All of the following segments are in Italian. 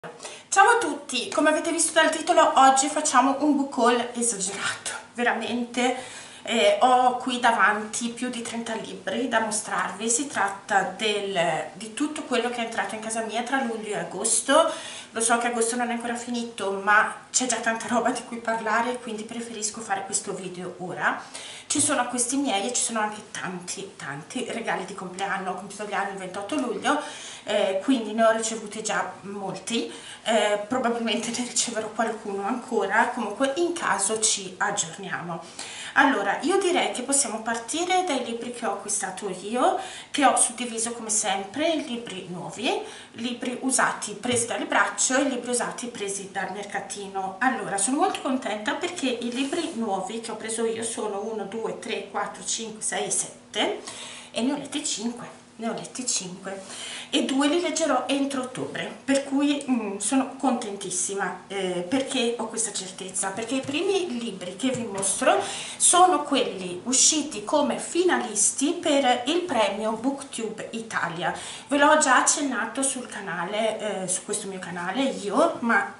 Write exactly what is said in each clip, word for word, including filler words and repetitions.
Ciao a tutti, come avete visto dal titolo oggi facciamo un book haul esagerato, veramente. Eh, ho qui davanti più di trenta libri da mostrarvi. Si tratta del, di tutto quello che è entrato in casa mia tra luglio e agosto. Lo so che agosto non è ancora finito, ma c'è già tanta roba di cui parlare, quindi preferisco fare questo video ora. Ci sono questi miei e ci sono anche tanti tanti regali di compleanno. Ho compiuto gli anni il ventotto luglio, eh, quindi ne ho ricevuti già molti, eh, probabilmente ne riceverò qualcuno ancora. Comunque in caso ci aggiorniamo. Allora, io direi che possiamo partire dai libri che ho acquistato io, che ho suddiviso come sempre in libri nuovi, libri usati presi dal braccio e libri usati presi dal mercatino. Allora, sono molto contenta perché i libri nuovi che ho preso io sono uno, due, tre, quattro, cinque, sei, sette e ne ho letti cinque. Ne ho letti cinque e due li leggerò entro ottobre, per cui mm, sono contentissima, eh, perché ho questa certezza, perché i primi libri che vi mostro sono quelli usciti come finalisti per il premio BookTube Italia. Ve l'ho già accennato sul canale, eh, su questo mio canale io, ma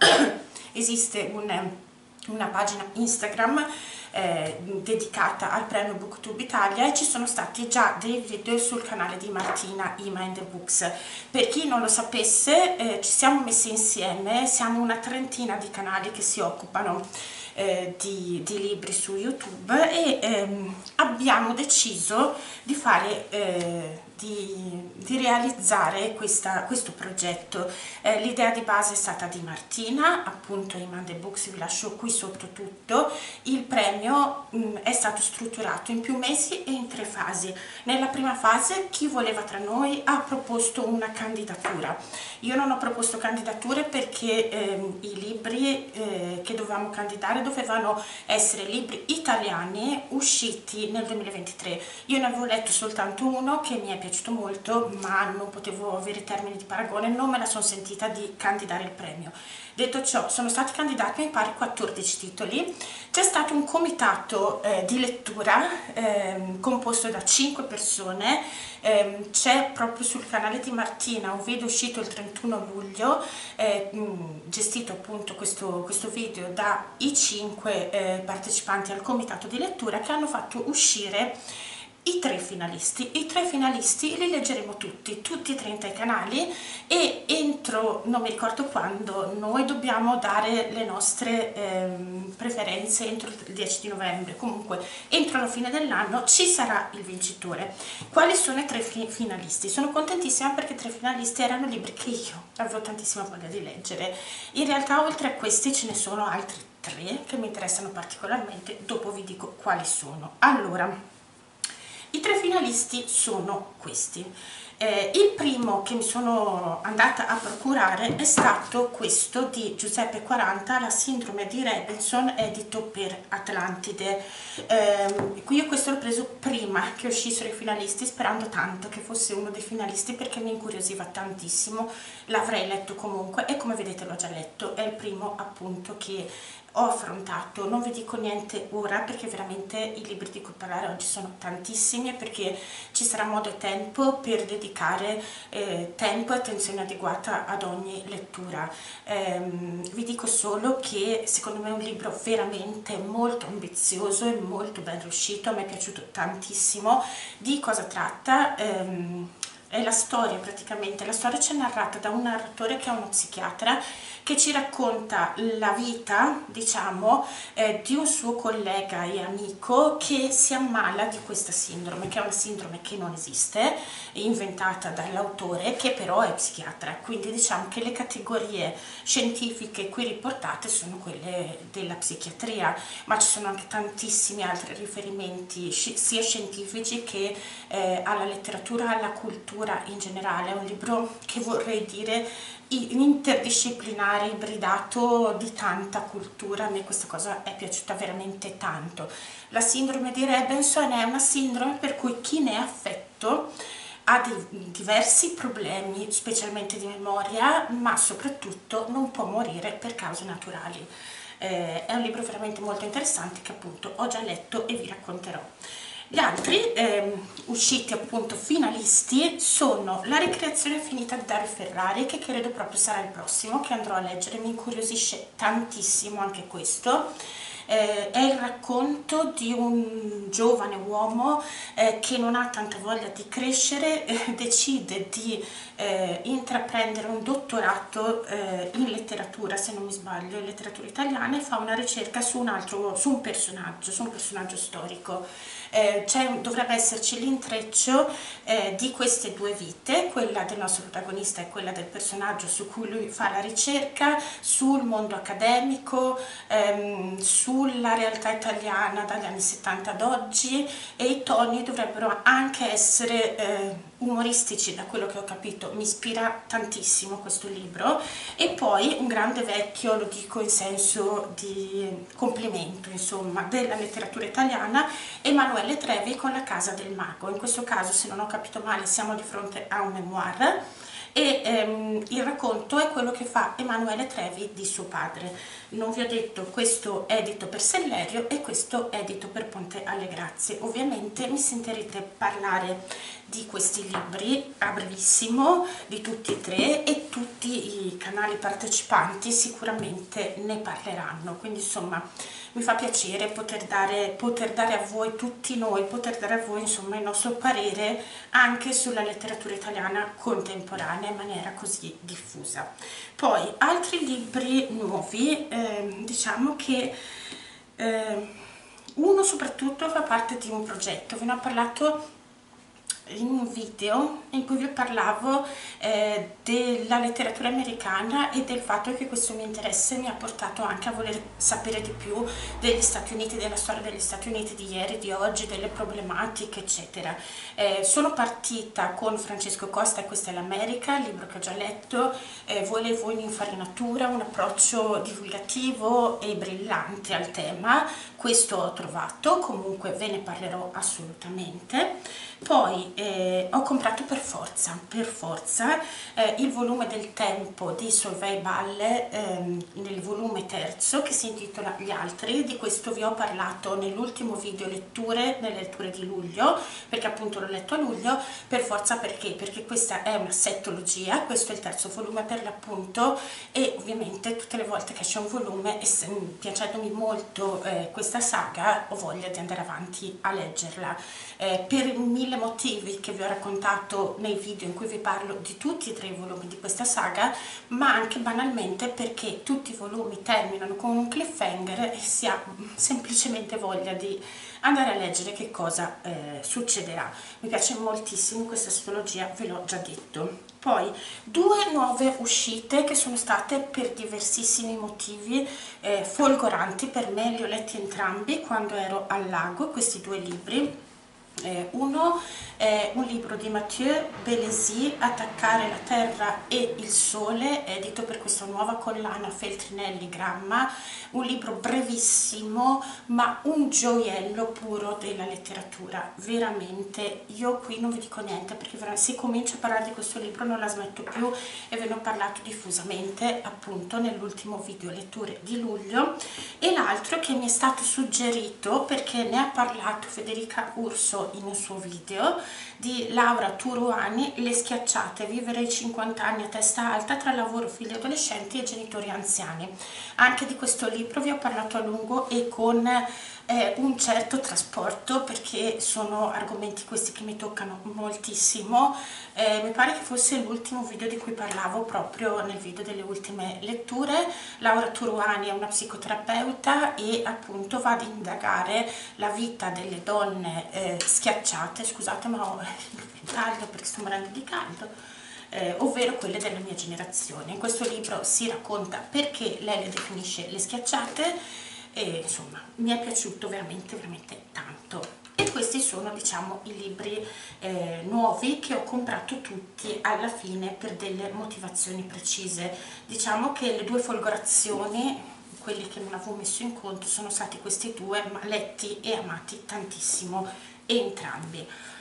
esiste un, una pagina Instagram Eh, dedicata al premio BookTube Italia e ci sono stati già dei video sul canale di Martina Ima and the Books. Per chi non lo sapesse, eh, ci siamo messi insieme, siamo una trentina di canali che si occupano eh, di, di libri su YouTube e ehm, abbiamo deciso di fare eh, Di, di realizzare questa, questo progetto. Eh, l'idea di base è stata di Martina, appunto Ima and the Books, vi lascio qui sotto tutto. Il premio mh, è stato strutturato in più mesi e in tre fasi. Nella prima fase chi voleva tra noi ha proposto una candidatura. Io non ho proposto candidature perché ehm, i libri eh, che dovevamo candidare dovevano essere libri italiani usciti nel duemilaventitré. Io ne avevo letto soltanto uno che mi è piaciuto molto, ma non potevo avere termini di paragone, non me la sono sentita di candidare il premio. Detto ciò, sono stati candidati mi pare quattordici titoli. C'è stato un comitato eh, di lettura eh, composto da cinque persone. Eh, c'è proprio sul canale di Martina un video uscito il trentuno luglio, eh, mh, gestito appunto questo, questo video dai cinque eh, partecipanti al comitato di lettura, che hanno fatto uscire i tre finalisti. I tre finalisti li leggeremo tutti, tutti e trenta i canali, e entro, non mi ricordo quando, noi dobbiamo dare le nostre ehm, preferenze entro il dieci di novembre, comunque entro la fine dell'anno ci sarà il vincitore. Quali sono i tre fi finalisti? Sono contentissima perché i tre finalisti erano libri che io avevo tantissima voglia di leggere. In realtà oltre a questi ce ne sono altri tre che mi interessano particolarmente, dopo vi dico quali sono. Allora, i tre finalisti sono questi. Eh, il primo che mi sono andata a procurare è stato questo di Giuseppe quaranta, La sindrome di Robinson, edito per Atlantide. Eh, io questo l'ho preso prima che uscissero i finalisti, sperando tanto che fosse uno dei finalisti perché mi incuriosiva tantissimo. L'avrei letto comunque e come vedete l'ho già letto. È il primo appunto che ho affrontato. Non vi dico niente ora perché veramente i libri di cui parlare oggi sono tantissimi e perché ci sarà modo e tempo per dedicare eh, tempo e attenzione adeguata ad ogni lettura. Ehm, vi dico solo che secondo me è un libro veramente molto ambizioso e molto ben riuscito, a me è piaciuto tantissimo. Di cosa tratta? Ehm, è la storia, praticamente la storia ci è narrata da un narratore che è uno psichiatra che ci racconta la vita, diciamo, eh, di un suo collega e amico che si ammala di questa sindrome, che è una sindrome che non esiste, inventata dall'autore, che però è psichiatra. Quindi diciamo che le categorie scientifiche qui riportate sono quelle della psichiatria, ma ci sono anche tantissimi altri riferimenti sia scientifici che eh, alla letteratura, alla cultura in generale. È un libro che vorrei dire interdisciplinare, ibridato di tanta cultura. A me questa cosa è piaciuta veramente tanto. La sindrome di Robinson è una sindrome per cui chi ne è affetto ha di, diversi problemi, specialmente di memoria, ma soprattutto non può morire per cause naturali. Eh, è un libro veramente molto interessante che appunto ho già letto e vi racconterò. Gli altri ehm, usciti appunto finalisti sono La ricreazione finita di Dario Ferrari, che credo proprio sarà il prossimo che andrò a leggere, mi incuriosisce tantissimo anche questo. Eh, è il racconto di un giovane uomo eh, che non ha tanta voglia di crescere, eh, decide di eh, intraprendere un dottorato eh, in letteratura, se non mi sbaglio, in letteratura italiana, e fa una ricerca su un altro, su un personaggio, su un personaggio storico. Eh, dovrebbe esserci l'intreccio eh, di queste due vite, quella del nostro protagonista e quella del personaggio su cui lui fa la ricerca, sul mondo accademico, ehm, sulla realtà italiana dagli anni settanta ad oggi, e i toni dovrebbero anche essere eh, umoristici, da quello che ho capito. Mi ispira tantissimo questo libro. E poi un grande vecchio, lo dico in senso di complimento, insomma, della letteratura italiana, Emanuele Trevi con La casa del mago. In questo caso, se non ho capito male, siamo di fronte a un memoir, e ehm, il racconto è quello che fa Emanuele Trevi di suo padre. Non vi ho detto, questo è edito per Sellerio e questo è edito per Ponte alle Grazie. Ovviamente mi sentirete parlare di questi libri a brevissimo, di tutti e tre, e tutti i canali partecipanti sicuramente ne parleranno, quindi insomma mi fa piacere poter dare, poter dare a voi, tutti noi, poter dare a voi insomma il nostro parere anche sulla letteratura italiana contemporanea in maniera così diffusa. Poi altri libri nuovi, eh, diciamo che eh, uno soprattutto fa parte di un progetto, ve ne ho parlato in un video in cui vi parlavo eh, della letteratura americana e del fatto che questo mio interesse mi ha portato anche a voler sapere di più degli Stati Uniti, della storia degli Stati Uniti di ieri, di oggi, delle problematiche eccetera. Eh, sono partita con Francesco Costa e Questa è l'America, il libro che ho già letto, eh, Voi e voi in infarinatura, un approccio divulgativo e brillante al tema. Questo ho trovato, comunque ve ne parlerò assolutamente. Poi eh, ho comprato per forza, per forza eh, il volume del tempo di Solveig Balle, ehm, nel volume terzo, che si intitola Gli altri. Di questo vi ho parlato nell'ultimo video letture, nelle letture di luglio, perché appunto l'ho letto a luglio. Per forza perché? Perché questa è una settologia, questo è il terzo volume per l'appunto, e ovviamente tutte le volte che c'è un volume, e se, piacendomi molto eh, questa saga, ho voglia di andare avanti a leggerla. Eh, per mille motivi che vi ho raccontato nei video in cui vi parlo di tutti e tre i volumi di questa saga, ma anche banalmente perché tutti i volumi terminano con un cliffhanger e si ha semplicemente voglia di andare a leggere che cosa eh, succederà. Mi piace moltissimo questa astrologia, ve l'ho già detto. Poi due nuove uscite che sono state per diversissimi motivi eh, folgoranti per me, li ho letti entrambi quando ero al lago, questi due libri. Eh, uno è un libro di Mathieu Bellesi, Attaccare la terra e il sole, edito per questa nuova collana Feltrinelli Gramma, un libro brevissimo ma un gioiello puro della letteratura, veramente. Io qui non vi dico niente perché se comincio a parlare di questo libro non la smetto più, e ve ne ho parlato diffusamente appunto nell'ultimo video letture di luglio. E l'altro che mi è stato suggerito perché ne ha parlato Federica Urso in un suo video, di Laura Turuani, Le schiacciate, vivere i cinquanta anni a testa alta tra lavoro, figli adolescenti e genitori anziani. Anche di questo libro vi ho parlato a lungo e con eh, un certo trasporto, perché sono argomenti questi che mi toccano moltissimo. Eh, mi pare che fosse l'ultimo video di cui parlavo proprio nel video delle ultime letture. Laura Turuani è una psicoterapeuta e appunto va ad indagare la vita delle donne eh, schiacciate, scusate ma ho il caldo perché sto morendo di caldo, eh, ovvero quelle della mia generazione. In questo libro si racconta perché lei le definisce le schiacciate e insomma mi è piaciuto veramente veramente tanto. E questi sono diciamo i libri eh, nuovi che ho comprato tutti alla fine per delle motivazioni precise. Diciamo che le due folgorazioni, quelli che non avevo messo in conto, sono stati questi due, ma letti e amati tantissimo entrambi.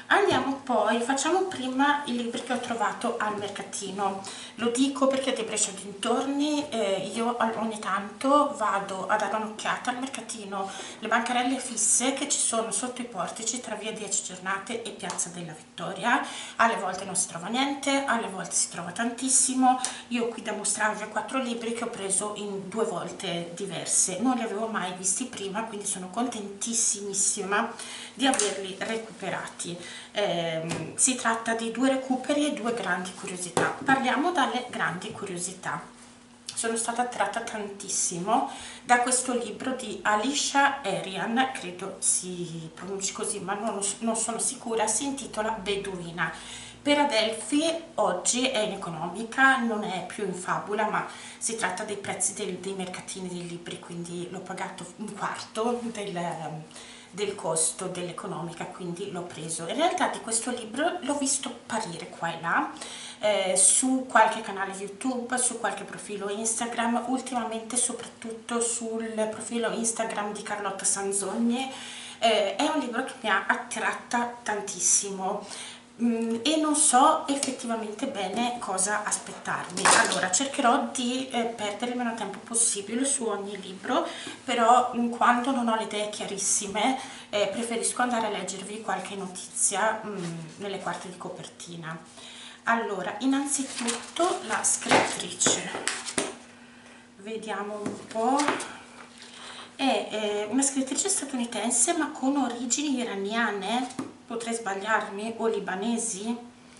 Andiamo poi, facciamo prima i libri che ho trovato al mercatino. Lo dico perché di Brescia dintorni eh, io ogni tanto vado a dare un'occhiata al mercatino, le bancarelle fisse che ci sono sotto i portici tra via dieci Giornate e piazza della Vittoria. Alle volte non si trova niente, alle volte si trova tantissimo. Io qui da mostrarvi quattro libri che ho preso in due volte diverse, non li avevo mai visti prima, quindi sono contentissimissima di averli recuperati. Eh, si tratta di due recuperi e due grandi curiosità. Parliamo dalle grandi curiosità. Sono stata attratta tantissimo da questo libro di Alicia Arian, credo si pronunci così ma non, non sono sicura, si intitola Beduina. Per Adelphi oggi è in economica, non è più in fabula, ma si tratta dei prezzi del, dei mercatini dei libri, quindi l'ho pagato un quarto del, del costo dell'economica, quindi l'ho preso. In realtà di questo libro l'ho visto apparire qua e là, eh, su qualche canale YouTube, su qualche profilo Instagram, ultimamente soprattutto sul profilo Instagram di Carlotta Sanzogni. Eh, è un libro che mi ha attratta tantissimo e non so effettivamente bene cosa aspettarmi. Allora cercherò di eh, perdere il meno tempo possibile su ogni libro, però quando non ho le idee chiarissime eh, preferisco andare a leggervi qualche notizia mh, nelle quarte di copertina. Allora, innanzitutto la scrittrice, vediamo un po'. È eh, una scrittrice statunitense ma con origini iraniane, potrei sbagliarmi, o libanesi,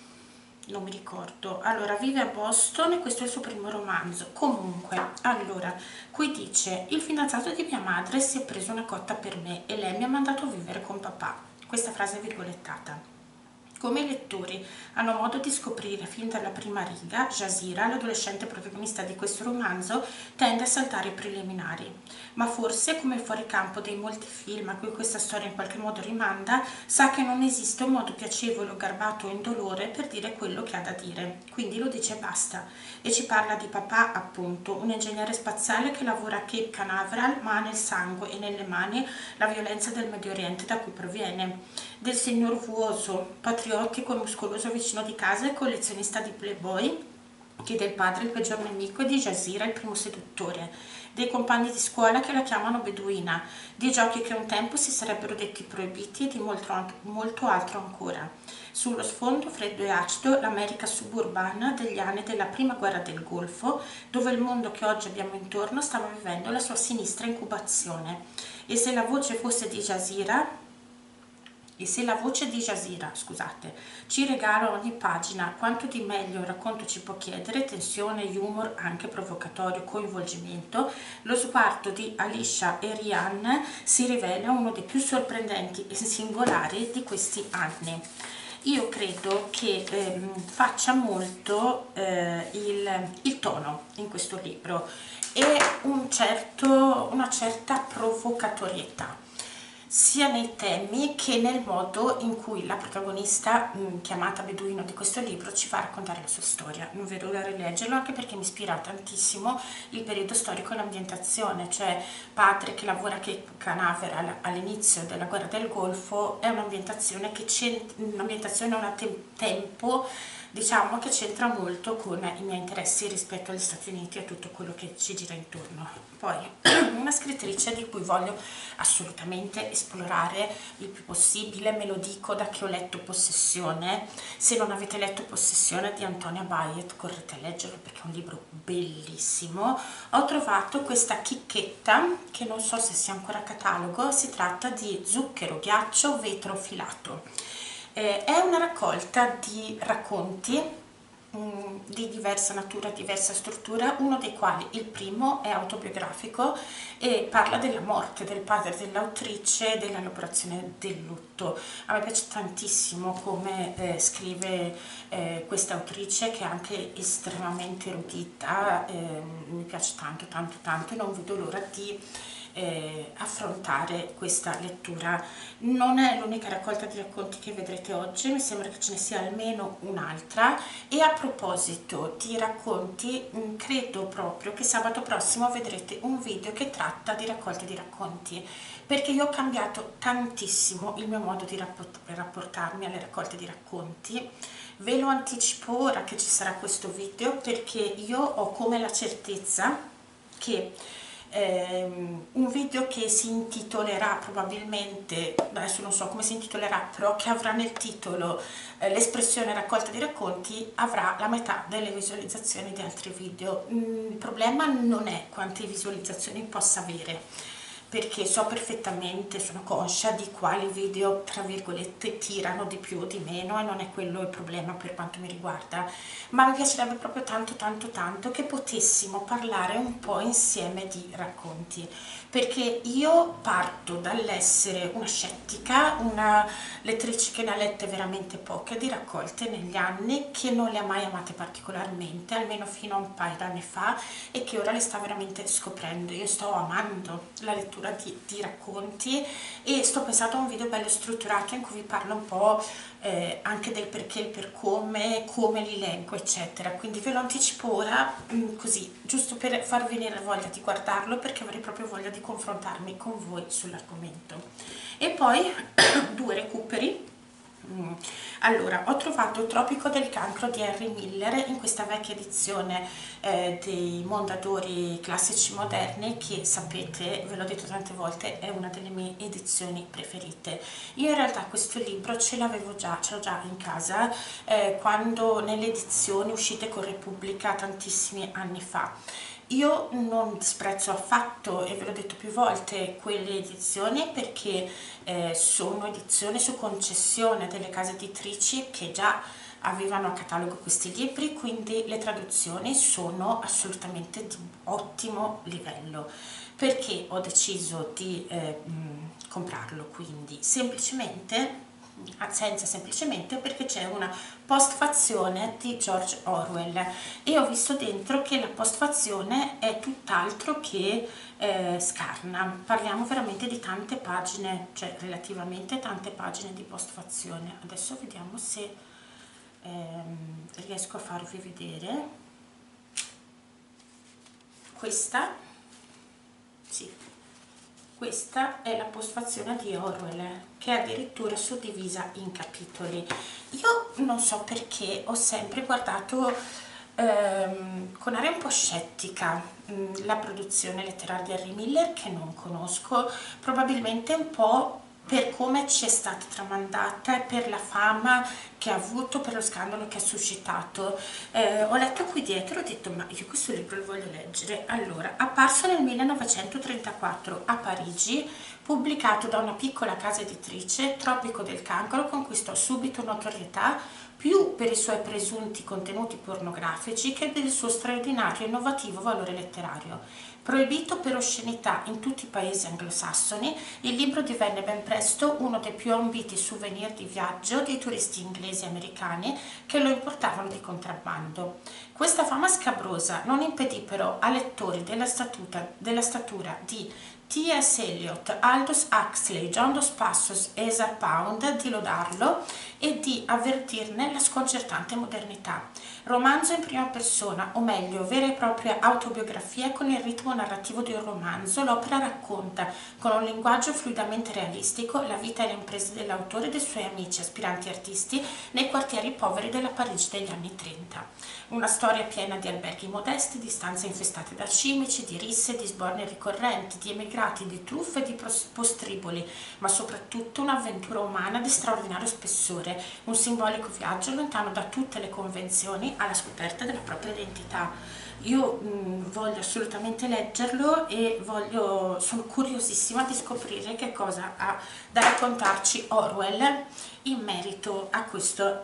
non mi ricordo. Allora, vive a Boston e questo è il suo primo romanzo. Comunque, allora, qui dice: il fidanzato di mia madre si è preso una cotta per me e lei mi ha mandato a vivere con papà. Questa frase è virgolettata. Come i lettori hanno modo di scoprire fin dalla prima riga, Jazira, l'adolescente protagonista di questo romanzo, tende a saltare i preliminari, ma forse, come il fuoricampo dei molti film a cui questa storia in qualche modo rimanda, sa che non esiste un modo piacevole o garbato o indolore per dire quello che ha da dire, quindi lo dice e basta, e ci parla di papà, appunto, un ingegnere spaziale che lavora a Cape Canaveral ma ha nel sangue e nelle mani la violenza del Medio Oriente da cui proviene, del signor Vuoso, patriottico e muscoloso vicino di casa e collezionista di Playboy, che del padre il peggior nemico e di Jazira il primo seduttore, dei compagni di scuola che la chiamano Beduina, di giochi che un tempo si sarebbero detti proibiti e di molto, molto altro ancora. Sullo sfondo freddo e acido l'America suburbana degli anni della prima guerra del Golfo, dove il mondo che oggi abbiamo intorno stava vivendo la sua sinistra incubazione. E se la voce fosse di Jazira, E se la voce di Jazira, scusate, ci regala ogni pagina quanto di meglio un racconto ci può chiedere, tensione, humor, anche provocatorio, coinvolgimento, lo sguardo di Alicia Arian si rivela uno dei più sorprendenti e singolari di questi anni. Io credo che ehm, faccia molto eh, il, il tono in questo libro e un certo, una certa provocatorietà, sia nei temi che nel modo in cui la protagonista, mh, chiamata Beduino di questo libro, ci fa raccontare la sua storia. Non vedo l'ora di leggerlo, anche perché mi ispira tantissimo il periodo storico e l'ambientazione, cioè padre che lavora a Cape Canaveral all'inizio della guerra del Golfo, è un'ambientazione che c'entra, un'ambientazione, un te tempo, diciamo, che c'entra molto con i miei interessi rispetto agli Stati Uniti e a tutto quello che ci gira intorno. Poi, una scrittrice di cui voglio assolutamente esplorare il più possibile, me lo dico da che ho letto Possessione. Se non avete letto Possessione di Antonia Bayet, correte a leggerlo perché è un libro bellissimo. Ho trovato questa chicchetta che non so se sia ancora a catalogo, si tratta di Zucchero, ghiaccio, vetro filato. Eh, è una raccolta di racconti mh, di diversa natura, diversa struttura, uno dei quali, il primo, è autobiografico e parla della morte del padre dell'autrice e dell'elaborazione del lutto. A me piace tantissimo come eh, scrive eh, questa autrice, che è anche estremamente erudita, eh, mi piace tanto tanto tanto e non vedo l'ora di eh, affrontare questa lettura. Non è l'unica raccolta di racconti che vedrete oggi, mi sembra che ce ne sia almeno un'altra. E a proposito di racconti, mh, credo proprio che sabato prossimo vedrete un video che tratta di raccolte di racconti, perché io ho cambiato tantissimo il mio modo di rapport- rapportarmi alle raccolte di racconti. Ve lo anticipo ora che ci sarà questo video, perché io ho come la certezza che ehm, un video che si intitolerà probabilmente, adesso non so come si intitolerà, però che avrà nel titolo eh, l'espressione raccolta di racconti, avrà la metà delle visualizzazioni di altri video. Mm, il problema non è quante visualizzazioni possa avere, perché so perfettamente, sono conscia di quali video tra virgolette tirano di più o di meno, e non è quello il problema per quanto mi riguarda, ma mi piacerebbe proprio tanto tanto tanto che potessimo parlare un po' insieme di racconti, perché io parto dall'essere una scettica, una lettrice che ne ha lette veramente poche di raccolte negli anni, che non le ha mai amate particolarmente, almeno fino a un paio d'anni fa, e che ora le sta veramente scoprendo. Io sto amando la lettura Di, di racconti, e sto pensando a un video bello strutturato in cui vi parlo un po' eh, anche del perché, il per come, come li leggo eccetera, quindi ve lo anticipo ora, mh, così giusto per far venire voglia di guardarlo, perché avrei proprio voglia di confrontarmi con voi sull'argomento. E poi due recuperi. Mm. Allora, ho trovato Tropico del Cancro di Henry Miller in questa vecchia edizione eh, dei Mondadori classici moderni, che sapete, ve l'ho detto tante volte, è una delle mie edizioni preferite. Io in realtà questo libro ce l'avevo già, ce l'ho già in casa eh, quando nelle edizioni uscite con Repubblica tantissimi anni fa. Io non disprezzo affatto, e ve l'ho detto più volte, quelle edizioni, perché eh, sono edizioni su concessione delle case editrici che già avevano a catalogo questi libri, quindi le traduzioni sono assolutamente di ottimo livello. Perché ho deciso di eh, mh, comprarlo? Quindi semplicemente, senza semplicemente, perché c'è una postfazione di George Orwell, e ho visto dentro che la postfazione è tutt'altro che eh, scarna. Parliamo veramente di tante pagine, cioè relativamente tante pagine di postfazione. Adesso vediamo se ehm, riesco a farvi vedere questa. Sì, questa è la postfazione di Orwell, che è addirittura suddivisa in capitoli. Io non so perché ho sempre guardato ehm, con aria un po' scettica mh, la produzione letteraria di Henry Miller, che non conosco, probabilmente un po' per come ci è stata tramandata e per la fama che ha avuto, per lo scandalo che ha suscitato. Eh, ho letto qui dietro, ho detto ma io questo libro lo voglio leggere. Allora, apparso nel millenovecentotrentaquattro a Parigi, pubblicato da una piccola casa editrice, Tropico del Cancro conquistò subito notorietà più per i suoi presunti contenuti pornografici che per il suo straordinario e innovativo valore letterario. Proibito per oscenità in tutti i paesi anglosassoni, il libro divenne ben presto uno dei più ambiti souvenir di viaggio dei turisti inglesi e americani che lo importavano di contrabbando. Questa fama scabrosa non impedì però a lettori della, statuta, della statura di T S Eliot, Aldous Huxley, John Dos Passos e Ezra Pound di lodarlo e di avvertirne la sconcertante modernità. Romanzo in prima persona, o meglio, vera e propria autobiografia con il ritmo narrativo di un romanzo, l'opera racconta, con un linguaggio fluidamente realistico, la vita e le imprese dell'autore e dei suoi amici aspiranti artisti nei quartieri poveri della Parigi degli anni trenta. Una storia piena di alberghi modesti, di stanze infestate da cimici, di risse, di sborni ricorrenti, di emigrati, di truffe e di postriboli, ma soprattutto un'avventura umana di straordinario spessore, un simbolico viaggio lontano da tutte le convenzioni alla scoperta della propria identità. Io mh, voglio assolutamente leggerlo, e voglio, sono curiosissima di scoprire che cosa ha da raccontarci Orwell in merito a questo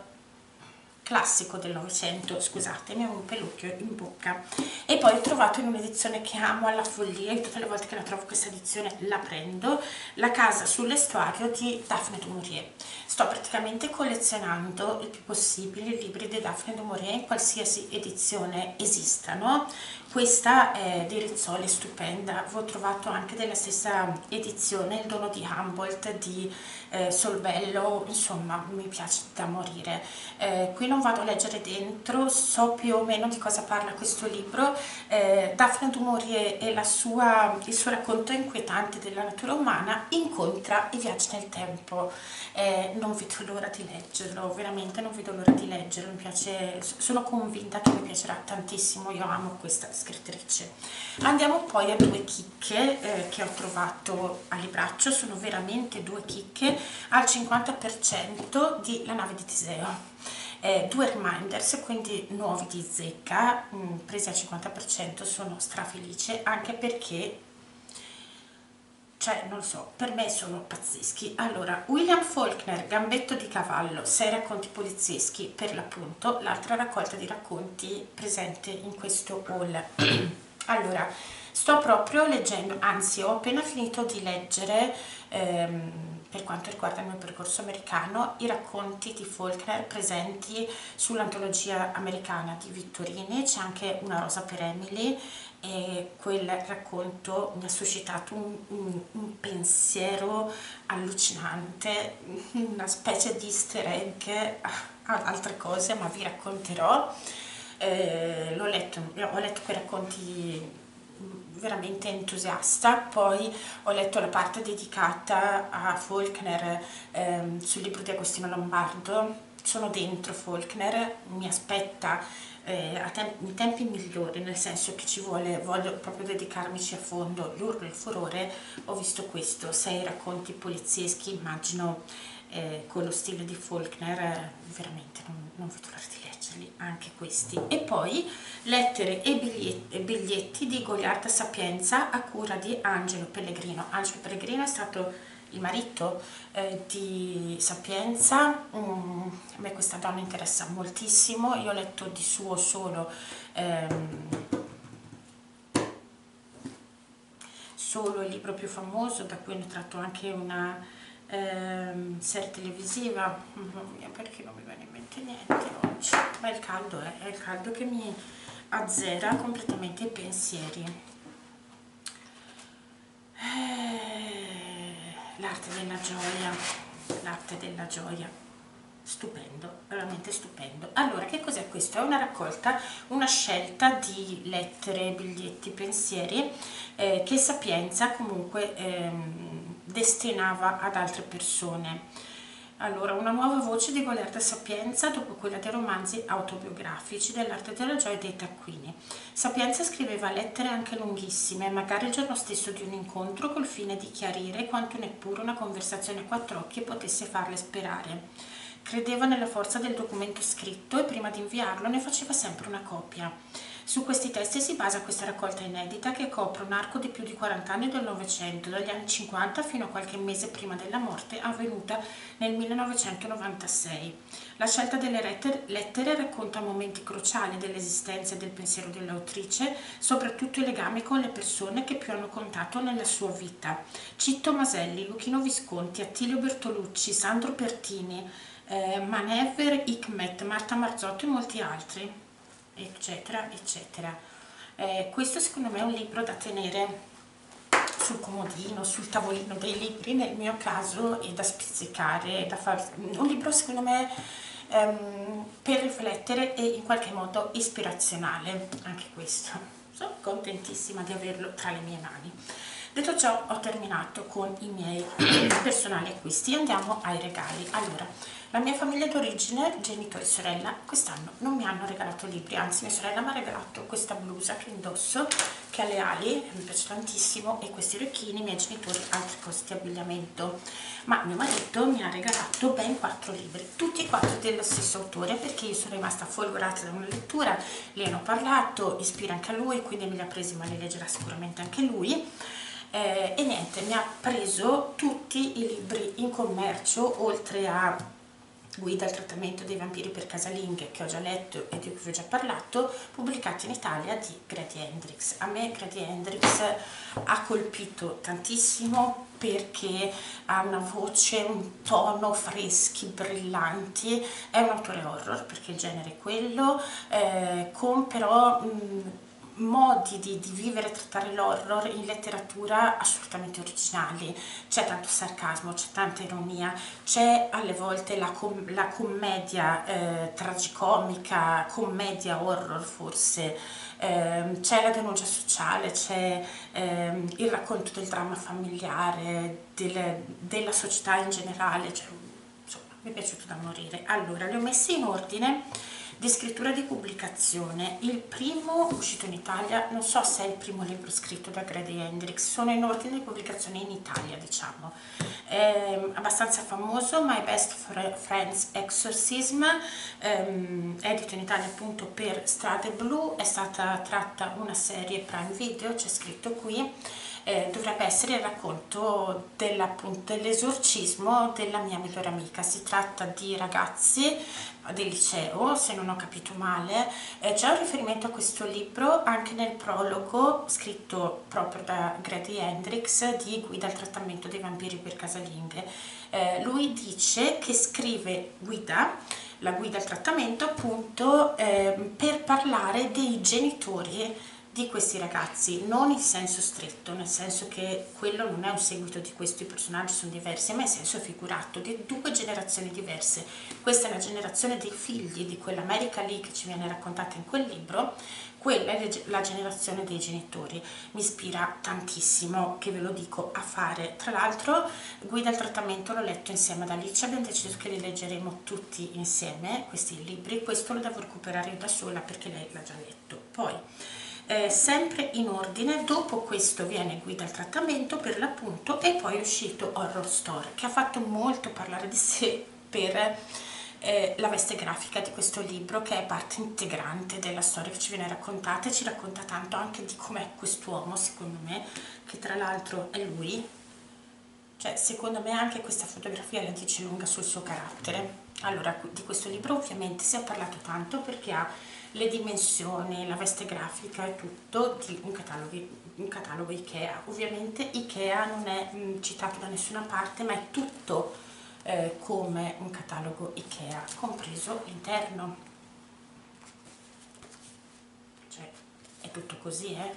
classico del Novecento. Scusatemi, ho un pelucchio in bocca. E poi ho trovato in un'edizione che amo alla follia, e tutte le volte che la trovo questa edizione la prendo, La casa sull'estuario di Daphne du Maurier. Sto praticamente collezionando il più possibile i libri di Daphne du Maurier in qualsiasi edizione esistano, Questa è di Rizzoli, stupenda. Avevo trovato anche della stessa edizione Il dono di Humboldt di eh, Solbello, insomma mi piace da morire. Eh, qui non vado a leggere dentro, so più o meno di cosa parla questo libro. eh, Daphne du Maurier e la sua, il suo racconto inquietante della natura umana incontra i viaggi nel tempo. Eh, non vedo l'ora di leggerlo, veramente non vedo l'ora di leggerlo, mi piace, sono convinta che mi piacerà tantissimo, io amo questa scrittrice. Andiamo poi a due chicche eh, che ho trovato a libraccio, sono veramente due chicche al cinquanta per cento di La nave di Teseo. Eh, due reminders, quindi nuovi di zecca, mh, presi al cinquanta per cento, sono strafelice anche perché, cioè non lo so, per me sono pazzeschi. Allora, William Faulkner, Gambetto di cavallo, sei racconti polizieschi per l'appunto, l'altra raccolta di racconti presente in questo haul. Allora, sto proprio leggendo, anzi ho appena finito di leggere, ehm, per quanto riguarda il mio percorso americano, i racconti di Faulkner presenti sull'antologia americana di Vittorini. C'è anche Una rosa per Emily, e quel racconto mi ha suscitato un, un, un pensiero allucinante, una specie di easter egg ad altre cose, ma vi racconterò. Eh, l'ho letto, ho letto quei racconti veramente entusiasta. Poi ho letto la parte dedicata a Faulkner ehm, sul libro di Agostino Lombardo. Sono dentro Faulkner, mi aspetta eh, a tem in tempi migliori, nel senso che ci vuole, voglio proprio dedicarmici a fondo. L'urlo e il furore, ho visto questo, sei racconti polizieschi, immagino eh, con lo stile di Faulkner, eh, veramente non, non vedo l'ora di leggerli, anche questi. E poi lettere e biglietti, e biglietti di Goliarda Sapienza a cura di Angelo Pellegrino. Angelo Pellegrino è stato il marito eh, di Sapienza. mm, a me questa donna interessa moltissimo, io ho letto di suo solo ehm, solo il libro più famoso, da cui hanno tratto anche una ehm, serie televisiva. Mamma mia, perché non mi viene in mente niente oggi, ma il caldo è, è il caldo che mi azzera completamente i pensieri. L'arte della gioia, l'arte della gioia, stupendo, veramente stupendo. Allora, che cos'è questo? È una raccolta, una scelta di lettere, biglietti, pensieri eh, che Sapienza comunque ehm, destinava ad altre persone. Allora, una nuova voce di Goliarda Sapienza dopo quella dei romanzi autobiografici dell'arte della gioia dei taccuini. Sapienza scriveva lettere anche lunghissime, magari il giorno stesso di un incontro, col fine di chiarire quanto neppure una conversazione a quattro occhi potesse farle sperare. Credeva nella forza del documento scritto e prima di inviarlo ne faceva sempre una copia. Su questi testi si basa questa raccolta inedita che copre un arco di più di quaranta anni del Novecento, dagli anni cinquanta fino a qualche mese prima della morte avvenuta nel millenovecentonovantasei. La scelta delle lettere racconta momenti cruciali dell'esistenza e del pensiero dell'autrice, soprattutto i legami con le persone che più hanno contato nella sua vita. Citto Maselli, Luchino Visconti, Attilio Bertolucci, Sandro Pertini, eh, Manever Hikmet, Marta Marzotto e molti altri, eccetera eccetera. Eh, questo secondo me è un libro da tenere sul comodino, sul tavolino dei libri nel mio caso, e da spizzicare, da far... un libro secondo me ehm, per riflettere e in qualche modo ispirazionale, anche questo. Sono contentissima di averlo tra le mie mani. Detto ciò, ho terminato con i miei personali acquisti, andiamo ai regali. Allora, la mia famiglia d'origine, genitori e sorella, quest'anno non mi hanno regalato libri, anzi mia sorella mi ha regalato questa blusa che indosso, che ha le ali, mi piace tantissimo, e questi orecchini, i miei genitori altre cose di abbigliamento. Ma mio marito mi ha regalato ben quattro libri, tutti e quattro dello stesso autore, perché io sono rimasta folgorata da una lettura, le ho parlato, ispira anche a lui, quindi me li ha presi, ma li leggerà sicuramente anche lui. Eh, e niente, mi ha preso tutti i libri in commercio, oltre a Guida al trattamento dei vampiri per casalinghe, che ho già letto e di cui vi ho già parlato, pubblicati in Italia, di Grady Hendrix. A me Grady Hendrix ha colpito tantissimo perché ha una voce, un tono freschi, brillanti, è un autore horror perché il genere è quello, eh, con però mh, modi di, di vivere e trattare l'horror in letteratura assolutamente originali. C'è tanto sarcasmo, c'è tanta ironia, c'è alle volte la, com la commedia eh, tragicomica, commedia horror forse, eh, c'è la denuncia sociale, c'è eh, il racconto del dramma familiare, del, della società in generale, cioè, insomma, mi è piaciuto da morire. Allora, li ho messi in ordine di scrittura e di pubblicazione. Il primo uscito in Italia, non so se è il primo libro scritto da Grady Hendrix, sono in ordine di pubblicazione in Italia, diciamo. È abbastanza famoso, My Best Friend's Exorcism, ehm, edito in Italia appunto per Strade Blu, è stata tratta una serie Prime Video, c'è scritto qui. Eh, dovrebbe essere il racconto dell'esorcismo della mia migliore amica. Si tratta di ragazzi del liceo, se non ho capito male. Eh, c'è un riferimento a questo libro anche nel prologo scritto proprio da Grady Hendrix di Guida al trattamento dei vampiri per casalinghe. Eh, lui dice che scrive guida, la guida al trattamento appunto eh, per parlare dei genitori di questi ragazzi, non in senso stretto, nel senso che quello non è un seguito di questo, i personaggi sono diversi, ma in senso figurato, di due generazioni diverse. Questa è la generazione dei figli di quell'America lì che ci viene raccontata in quel libro, quella è la generazione dei genitori. Mi ispira tantissimo, che ve lo dico, a fare. Tra l'altro Guida al trattamento l'ho letto insieme ad Alice, abbiamo deciso che li leggeremo tutti insieme questi libri. Questo lo devo recuperare io da sola perché lei l'ha già letto. Poi Eh, sempre in ordine, dopo questo viene Guida al trattamento per l'appunto, e poi è uscito Horror Store, che ha fatto molto parlare di sé per eh, la veste grafica di questo libro, che è parte integrante della storia che ci viene raccontata, e ci racconta tanto anche di com'è quest'uomo, secondo me, che tra l'altro è lui. Cioè, secondo me anche questa fotografia la dice lunga sul suo carattere. Allora, di questo libro ovviamente si è parlato tanto perché ha le dimensioni, la veste grafica e tutto di un catalogo, un catalogo Ikea. Ovviamente Ikea non è mh, citato da nessuna parte, ma è tutto eh, come un catalogo Ikea, compreso l'interno. Cioè, è tutto così, eh?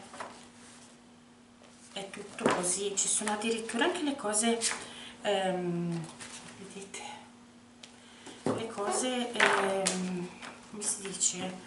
È tutto così, ci sono addirittura anche le cose, ehm, vedete, le cose, ehm, come si dice,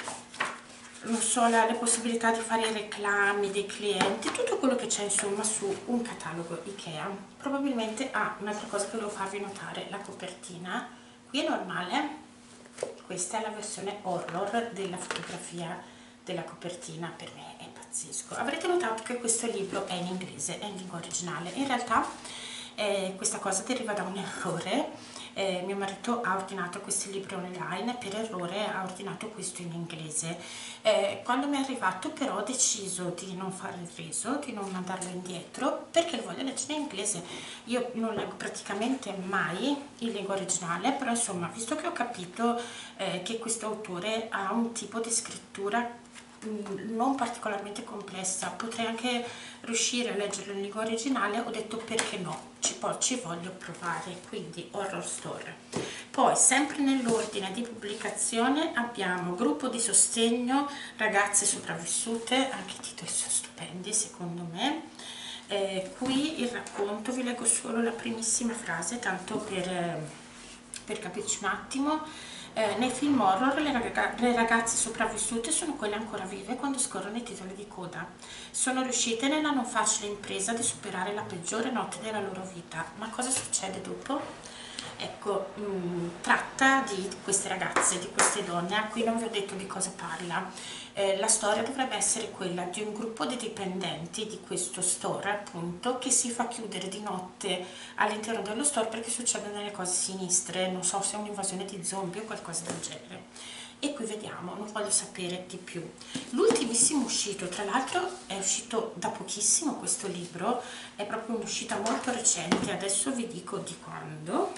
non so, la, le possibilità di fare i reclami dei clienti, tutto quello che c'è insomma su un catalogo Ikea. Probabilmente, ah, un'altra cosa che volevo farvi notare, la copertina, qui è normale, questa è la versione horror della fotografia della copertina, per me è pazzesco. Avrete notato che questo libro è in inglese, è in lingua originale. In realtà eh, questa cosa deriva da un errore. Eh, mio marito ha ordinato questi libri online, per errore ha ordinato questo in inglese. Eh, quando mi è arrivato però ho deciso di non fare il reso, di non mandarlo indietro, perché lo voglio leggere in inglese. Io non leggo praticamente mai in lingua originale, però insomma, visto che ho capito eh, che questo autore ha un tipo di scrittura non particolarmente complessa, potrei anche riuscire a leggerlo in lingua originale, ho detto perché no, ci, ci voglio provare. Quindi Horror Store. Poi sempre nell'ordine di pubblicazione abbiamo Gruppo di sostegno ragazze sopravvissute, anche i titoli sono stupendi secondo me. Eh, qui il racconto, vi leggo solo la primissima frase tanto per, eh, per capirci un attimo. Eh, nei film horror le, raga le ragazze sopravvissute sono quelle ancora vive quando scorrono i titoli di coda. Sono riuscite nella non facile impresa di superare la peggiore notte della loro vita. Ma cosa succede dopo? Ecco, mh, tratta di queste ragazze, di queste donne, a cui non vi ho detto di cosa parla. Eh, la storia dovrebbe essere quella di un gruppo di dipendenti di questo store, appunto, che si fa chiudere di notte all'interno dello store perché succedono delle cose sinistre, non so se è un'invasione di zombie o qualcosa del genere. E qui vediamo, non voglio sapere di più. L'ultimissimo uscito, tra l'altro è uscito da pochissimo questo libro, è proprio un'uscita molto recente, adesso vi dico di quando.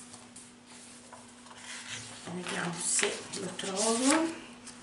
Vediamo se lo trovo.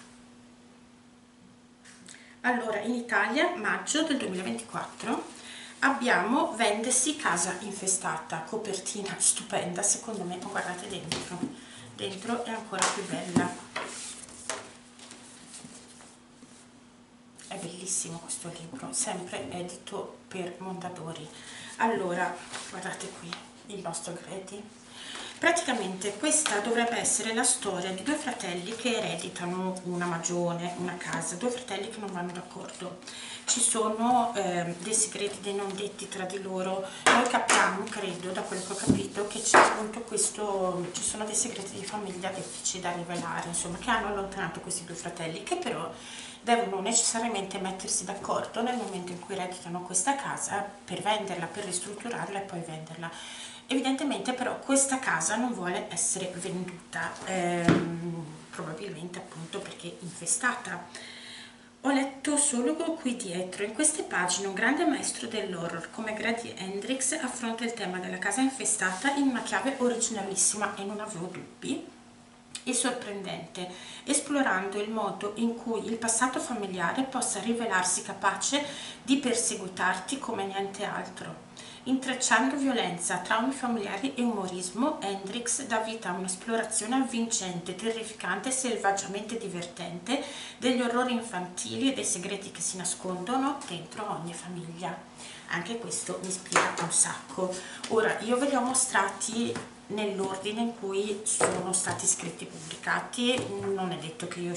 Allora, in Italia, maggio del duemilaventiquattro, abbiamo Vendesi casa infestata, copertina stupenda, secondo me. Oh, guardate dentro, dentro è ancora più bella. bellissimo questo libro, sempre edito per Mondadori. Allora, guardate qui il nostro Grady. Praticamente questa dovrebbe essere la storia di due fratelli che ereditano una magione, una casa, due fratelli che non vanno d'accordo. Ci sono eh, dei segreti, dei non detti tra di loro. Noi capiamo, credo, da quello che ho capito, che c'è appunto questo, ci sono dei segreti di famiglia difficili da rivelare, insomma, che hanno allontanato questi due fratelli, che però devono necessariamente mettersi d'accordo nel momento in cui ereditano questa casa per venderla, per ristrutturarla e poi venderla. Evidentemente però questa casa non vuole essere venduta, ehm, probabilmente appunto perché infestata. Ho letto solo qui dietro, in queste pagine, un grande maestro dell'horror come Grady Hendrix affronta il tema della casa infestata in una chiave originalissima e non avevo dubbi, e sorprendente, esplorando il modo in cui il passato familiare possa rivelarsi capace di perseguitarti come niente altro. Intrecciando violenza, traumi familiari e umorismo, Hendrix dà vita a un'esplorazione avvincente, terrificante e selvaggiamente divertente degli orrori infantili e dei segreti che si nascondono dentro ogni famiglia. Anche questo mi ispira un sacco. Ora, io ve li ho mostrati nell'ordine in cui sono stati scritti e pubblicati, non è detto che io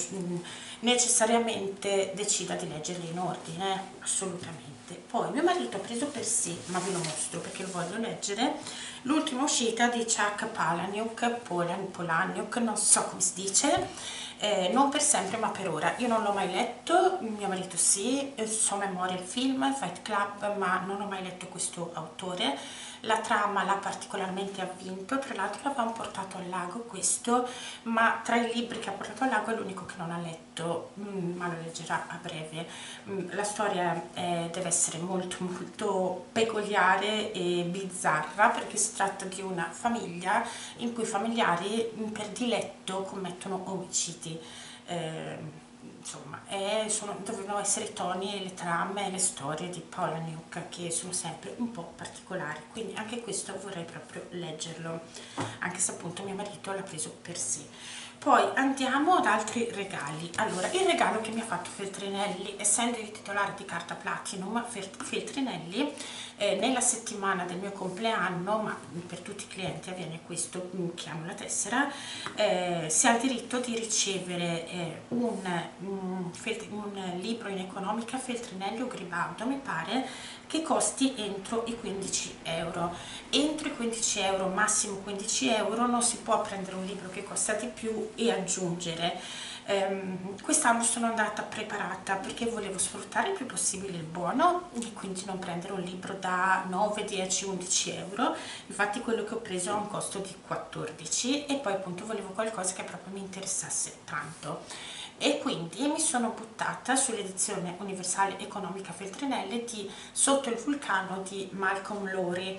necessariamente decida di leggerli in ordine, eh? Assolutamente. Poi mio marito ha preso per sé, ma ve lo mostro perché lo voglio leggere, l'ultima uscita di Chuck Palahniuk, Polaniuk, non so come si dice, eh, Non per sempre ma per ora. Io non l'ho mai letto, mio marito sì, so a memoria il film Fight Club, ma non ho mai letto questo autore. La trama l'ha particolarmente avvinto, tra l'altro l'avevamo portato al lago questo, ma tra i libri che ha portato al lago è l'unico che non ha letto, mm, ma lo leggerà a breve. Mm, la storia eh, deve essere molto molto peculiare e bizzarra, perché si tratta di una famiglia in cui i familiari mm, per diletto commettono omicidi. Eh, insomma, è, sono, dovevano essere i toni e le trame e le storie di Polaniuk che sono sempre un po' particolari, quindi anche questo vorrei proprio leggerlo, anche se appunto mio marito l'ha preso per sé. Poi andiamo ad altri regali. Allora, il regalo che mi ha fatto Feltrinelli, essendo il titolare di Carta Platinum, Feltrinelli eh, nella settimana del mio compleanno, ma per tutti i clienti avviene questo, che hanno la tessera, eh, si ha il diritto di ricevere eh, un, un, un libro in economica Feltrinelli o Gribaudo, mi pare, che costi entro i quindici euro. Entro i quindici euro, massimo quindici euro, non si può prendere un libro che costa di più e aggiungere. Um, quest'anno sono andata preparata perché volevo sfruttare il più possibile il buono e quindi non prendere un libro da nove, dieci, undici euro. Infatti quello che ho preso ha un costo di quattordici e poi appunto volevo qualcosa che proprio mi interessasse tanto. E quindi mi sono buttata sull'edizione universale economica Feltrinelli di Sotto il vulcano di Malcolm Lowry,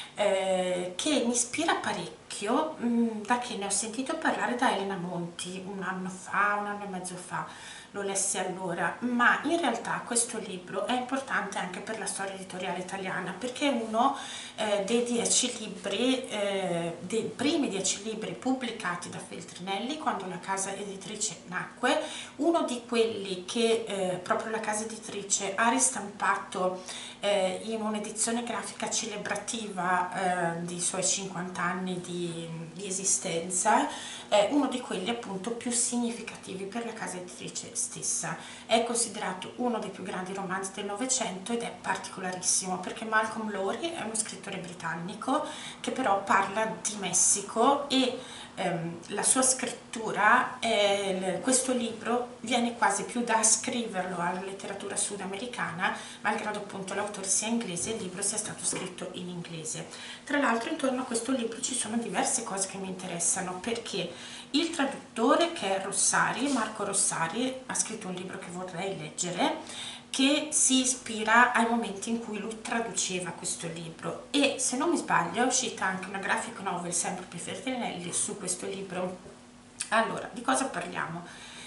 eh, che mi ispira parecchio mh, da che ne ho sentito parlare da Elena Monti un anno fa, un anno e mezzo fa. Lo lessi allora, ma in realtà questo libro è importante anche per la storia editoriale italiana, perché è uno eh, dei dieci libri, eh, dei primi dieci libri pubblicati da Feltrinelli quando la casa editrice nacque, uno di quelli che eh, proprio la casa editrice ha ristampato eh, in un'edizione grafica celebrativa eh, dei suoi cinquanta anni di, di esistenza, è uno di quelli appunto più significativi per la casa editrice stessa. È considerato uno dei più grandi romanzi del Novecento ed è particolarissimo perché Malcolm Lowry è uno scrittore britannico che però parla di Messico e ehm, la sua scrittura, è, questo libro viene quasi più da ascriverlo alla letteratura sudamericana, malgrado appunto l'autore sia inglese e il libro sia stato scritto in inglese. Tra l'altro intorno a questo libro ci sono diverse cose che mi interessano, perché il traduttore, che è Rossari, Marco Rossari, ha scritto un libro che vorrei leggere, che si ispira ai momenti in cui lui traduceva questo libro, e se non mi sbaglio è uscita anche una graphic novel sempre per Feltrinelli su questo libro. Allora, di cosa parliamo?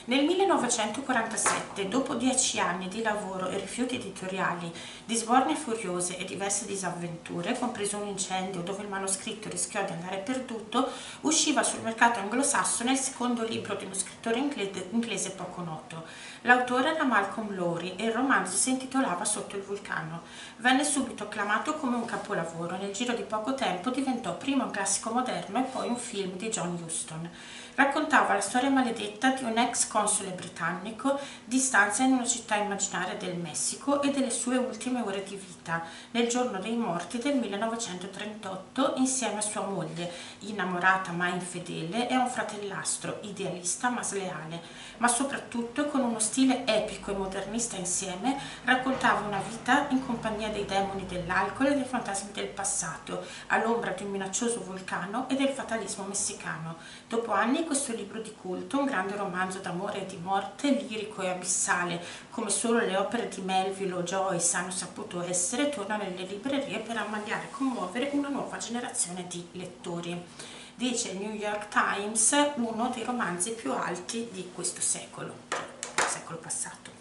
Nel millenovecentoquarantasette, dopo dieci anni di lavoro e rifiuti editoriali, di sbornie furiose e diverse disavventure, compreso un incendio dove il manoscritto rischiò di andare perduto, usciva sul mercato anglosassone il secondo libro di uno scrittore inglese, inglese poco noto. L'autore era Malcolm Lowry e il romanzo si intitolava Sotto il vulcano. Venne subito acclamato come un capolavoro e nel giro di poco tempo diventò prima un classico moderno e poi un film di John Huston. Raccontava la storia maledetta di un ex console britannico di stanza in una città immaginaria del Messico e delle sue ultime ore di vita, nel giorno dei morti del millenovecentotrentotto, insieme a sua moglie, innamorata ma infedele, e a un fratellastro, idealista ma sleale, ma soprattutto con uno stile epico e modernista insieme, raccontava una vita in compagnia dei demoni dell'alcol e dei fantasmi del passato, all'ombra di un minaccioso vulcano e del fatalismo messicano. Dopo anni questo libro di culto, un grande romanzo d'amore e di morte, lirico e abissale, come solo le opere di Melville o Joyce hanno saputo essere, torna nelle librerie per ammaliare e commuovere una nuova generazione di lettori. Dice il New York Times, uno dei romanzi più alti di questo secolo, cioè secolo passato.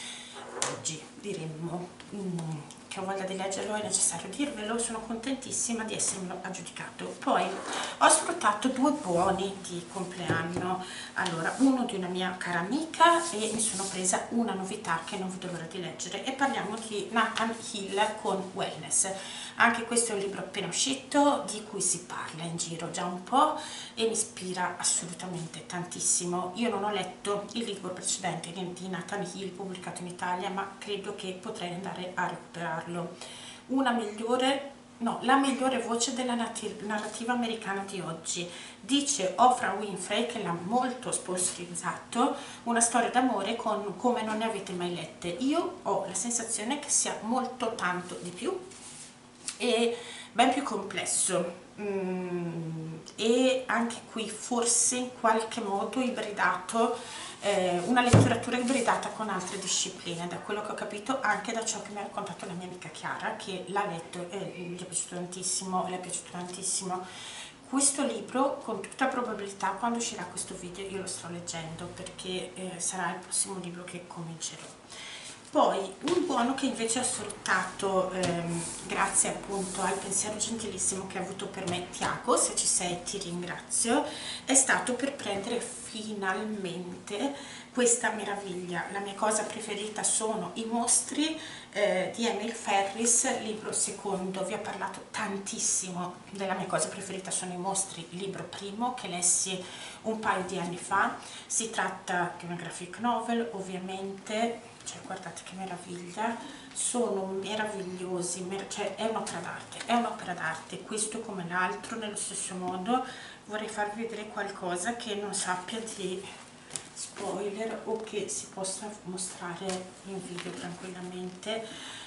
Oggi diremmo mm, che ho voglia di leggerlo, è necessario dirvelo, sono contentissima di essermelo aggiudicato. Poi ho sfruttato due buoni di compleanno, allora uno di una mia cara amica e mi sono presa una novità che non vedo l'ora di leggere, e parliamo di Nathan Hill con Wellness. Anche questo è un libro appena uscito di cui si parla in giro già un po' e mi ispira assolutamente tantissimo. Io non ho letto il libro precedente di Nathan Hill pubblicato in Italia, ma credo che potrei andare a recuperarlo. Una migliore, no, la migliore voce della narrativa americana di oggi, dice Oprah Winfrey, che l'ha molto sponsorizzato, una storia d'amore con come non ne avete mai lette. Io ho la sensazione che sia molto tanto di più e ben più complesso, mm, e anche qui forse in qualche modo ibridato, eh, una letteratura ibridata con altre discipline, da quello che ho capito anche da ciò che mi ha raccontato la mia amica Chiara, che l'ha letto e gli è piaciuto tantissimo, le è piaciuto tantissimo. Questo libro, con tutta probabilità, quando uscirà questo video io lo sto leggendo, perché eh, sarà il prossimo libro che comincerò. Poi un buono che invece ho sfruttato ehm, grazie appunto al pensiero gentilissimo che ha avuto per me Tiago, se ci sei ti ringrazio, è stato per prendere finalmente questa meraviglia. La mia cosa preferita sono i mostri eh, di Emil Ferris, libro secondo. Vi ho parlato tantissimo della mia cosa preferita sono i mostri, libro primo che lessi un paio di anni fa. Si tratta di una graphic novel, ovviamente, cioè guardate che meraviglia, sono meravigliosi, mer cioè è un'opera d'arte, è un'opera d'arte, questo come l'altro. Nello stesso modo vorrei farvi vedere qualcosa che non sappia di spoiler o che si possa mostrare in video tranquillamente.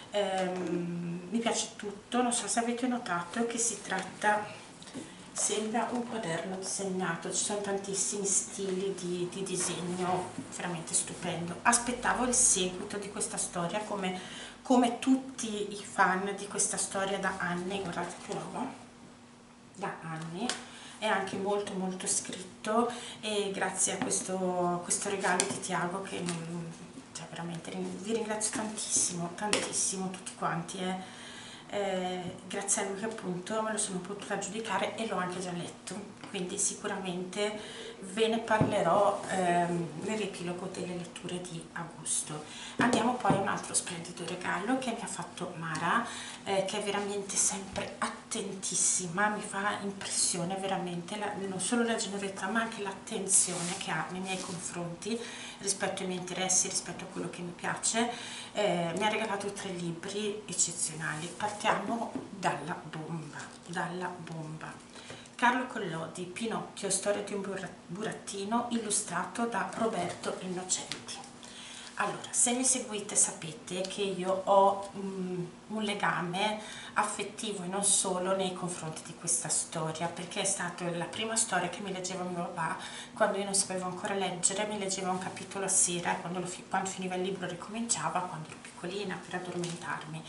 Ehm, mi piace tutto, non so se avete notato che si tratta, sembra un quaderno disegnato, ci sono tantissimi stili di, di disegno, veramente stupendo. Aspettavo il seguito di questa storia come, come tutti i fan di questa storia da anni, guardate che roba, da anni, è anche molto molto scritto, e grazie a questo, questo regalo di Tiago che non, cioè veramente vi ringrazio tantissimo, tantissimo tutti quanti, eh. Eh, grazie a lui che appunto me lo sono potuta giudicare e l'ho anche già letto, quindi sicuramente ve ne parlerò ehm, nell'epilogo delle letture di agosto. Andiamo poi a un altro splendido regalo che mi ha fatto Mara, eh, che è veramente sempre attentissima, mi fa impressione veramente la, non solo la generosità ma anche l'attenzione che ha nei miei confronti rispetto ai miei interessi, rispetto a quello che mi piace. Eh, mi ha regalato tre libri eccezionali. Partiamo dalla bomba, dalla bomba. Carlo Collodi, Pinocchio, storia di un burattino, illustrato da Roberto Innocenti. Allora, se mi seguite sapete che io ho um, un legame affettivo e non solo nei confronti di questa storia, perché è stata la prima storia che mi leggeva mio papà quando io non sapevo ancora leggere, mi leggeva un capitolo a sera e quando, lo fi quando finiva il libro ricominciava, quando ero piccolina, per addormentarmi.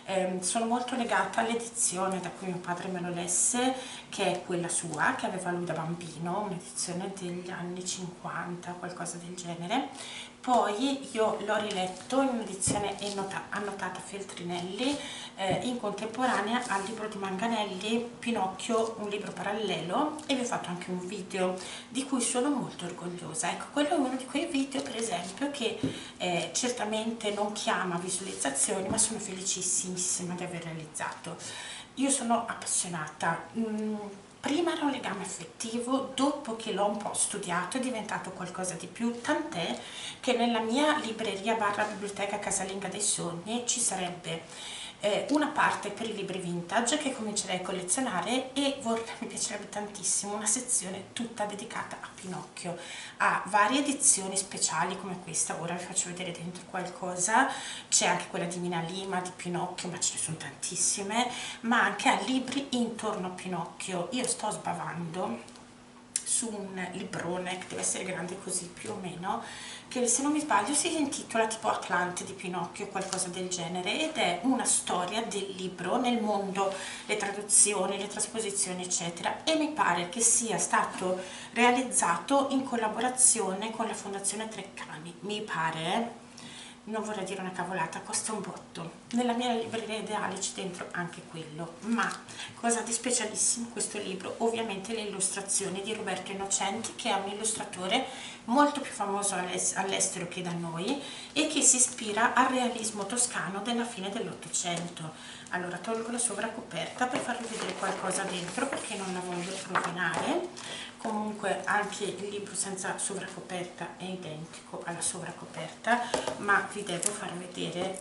Eh, sono molto legata all'edizione da cui mio padre me lo lesse, che è quella sua, che aveva lui da bambino, un'edizione degli anni cinquanta, qualcosa del genere. Poi io l'ho riletto in un'edizione annotata Feltrinelli, eh, in contemporanea al libro di Manganelli, Pinocchio, un libro parallelo, e vi ho fatto anche un video di cui sono molto orgogliosa. Ecco, quello è uno di quei video, per esempio, che eh, certamente non chiama visualizzazioni, ma sono felicissima di aver realizzato. Io sono appassionata. Mm, prima era un legame affettivo, dopo che l'ho un po' studiato è diventato qualcosa di più, tant'è che nella mia libreria barra biblioteca casalinga dei sogni ci sarebbe eh, una parte per i libri vintage che comincerei a collezionare, e vorrei, mi piacerebbe tantissimo una sezione tutta dedicata a Pinocchio, a varie edizioni speciali come questa. Ora vi faccio vedere dentro qualcosa. C'è anche quella di Mina Lima di Pinocchio, ma ce ne sono tantissime, ma anche a libri intorno a Pinocchio. Io sto sbavando su un librone che deve essere grande così più o meno, che se non mi sbaglio si intitola tipo Atlante di Pinocchio, qualcosa del genere, ed è una storia del libro nel mondo, le traduzioni, le trasposizioni eccetera, e mi pare che sia stato realizzato in collaborazione con la Fondazione Treccani, mi pare, non vorrei dire una cavolata, costa un botto. Nella mia libreria ideale c'è dentro anche quello. Ma cosa di specialissimo questo libro? Ovviamente le illustrazioni di Roberto Innocenti, che è un illustratore molto più famoso all'estero che da noi e che si ispira al realismo toscano della fine dell'Ottocento. Allora tolgo la sovracoperta per farvi vedere qualcosa dentro, perché non la voglio rovinare. Comunque anche il libro senza sovracoperta è identico alla sovracoperta, ma vi devo far vedere.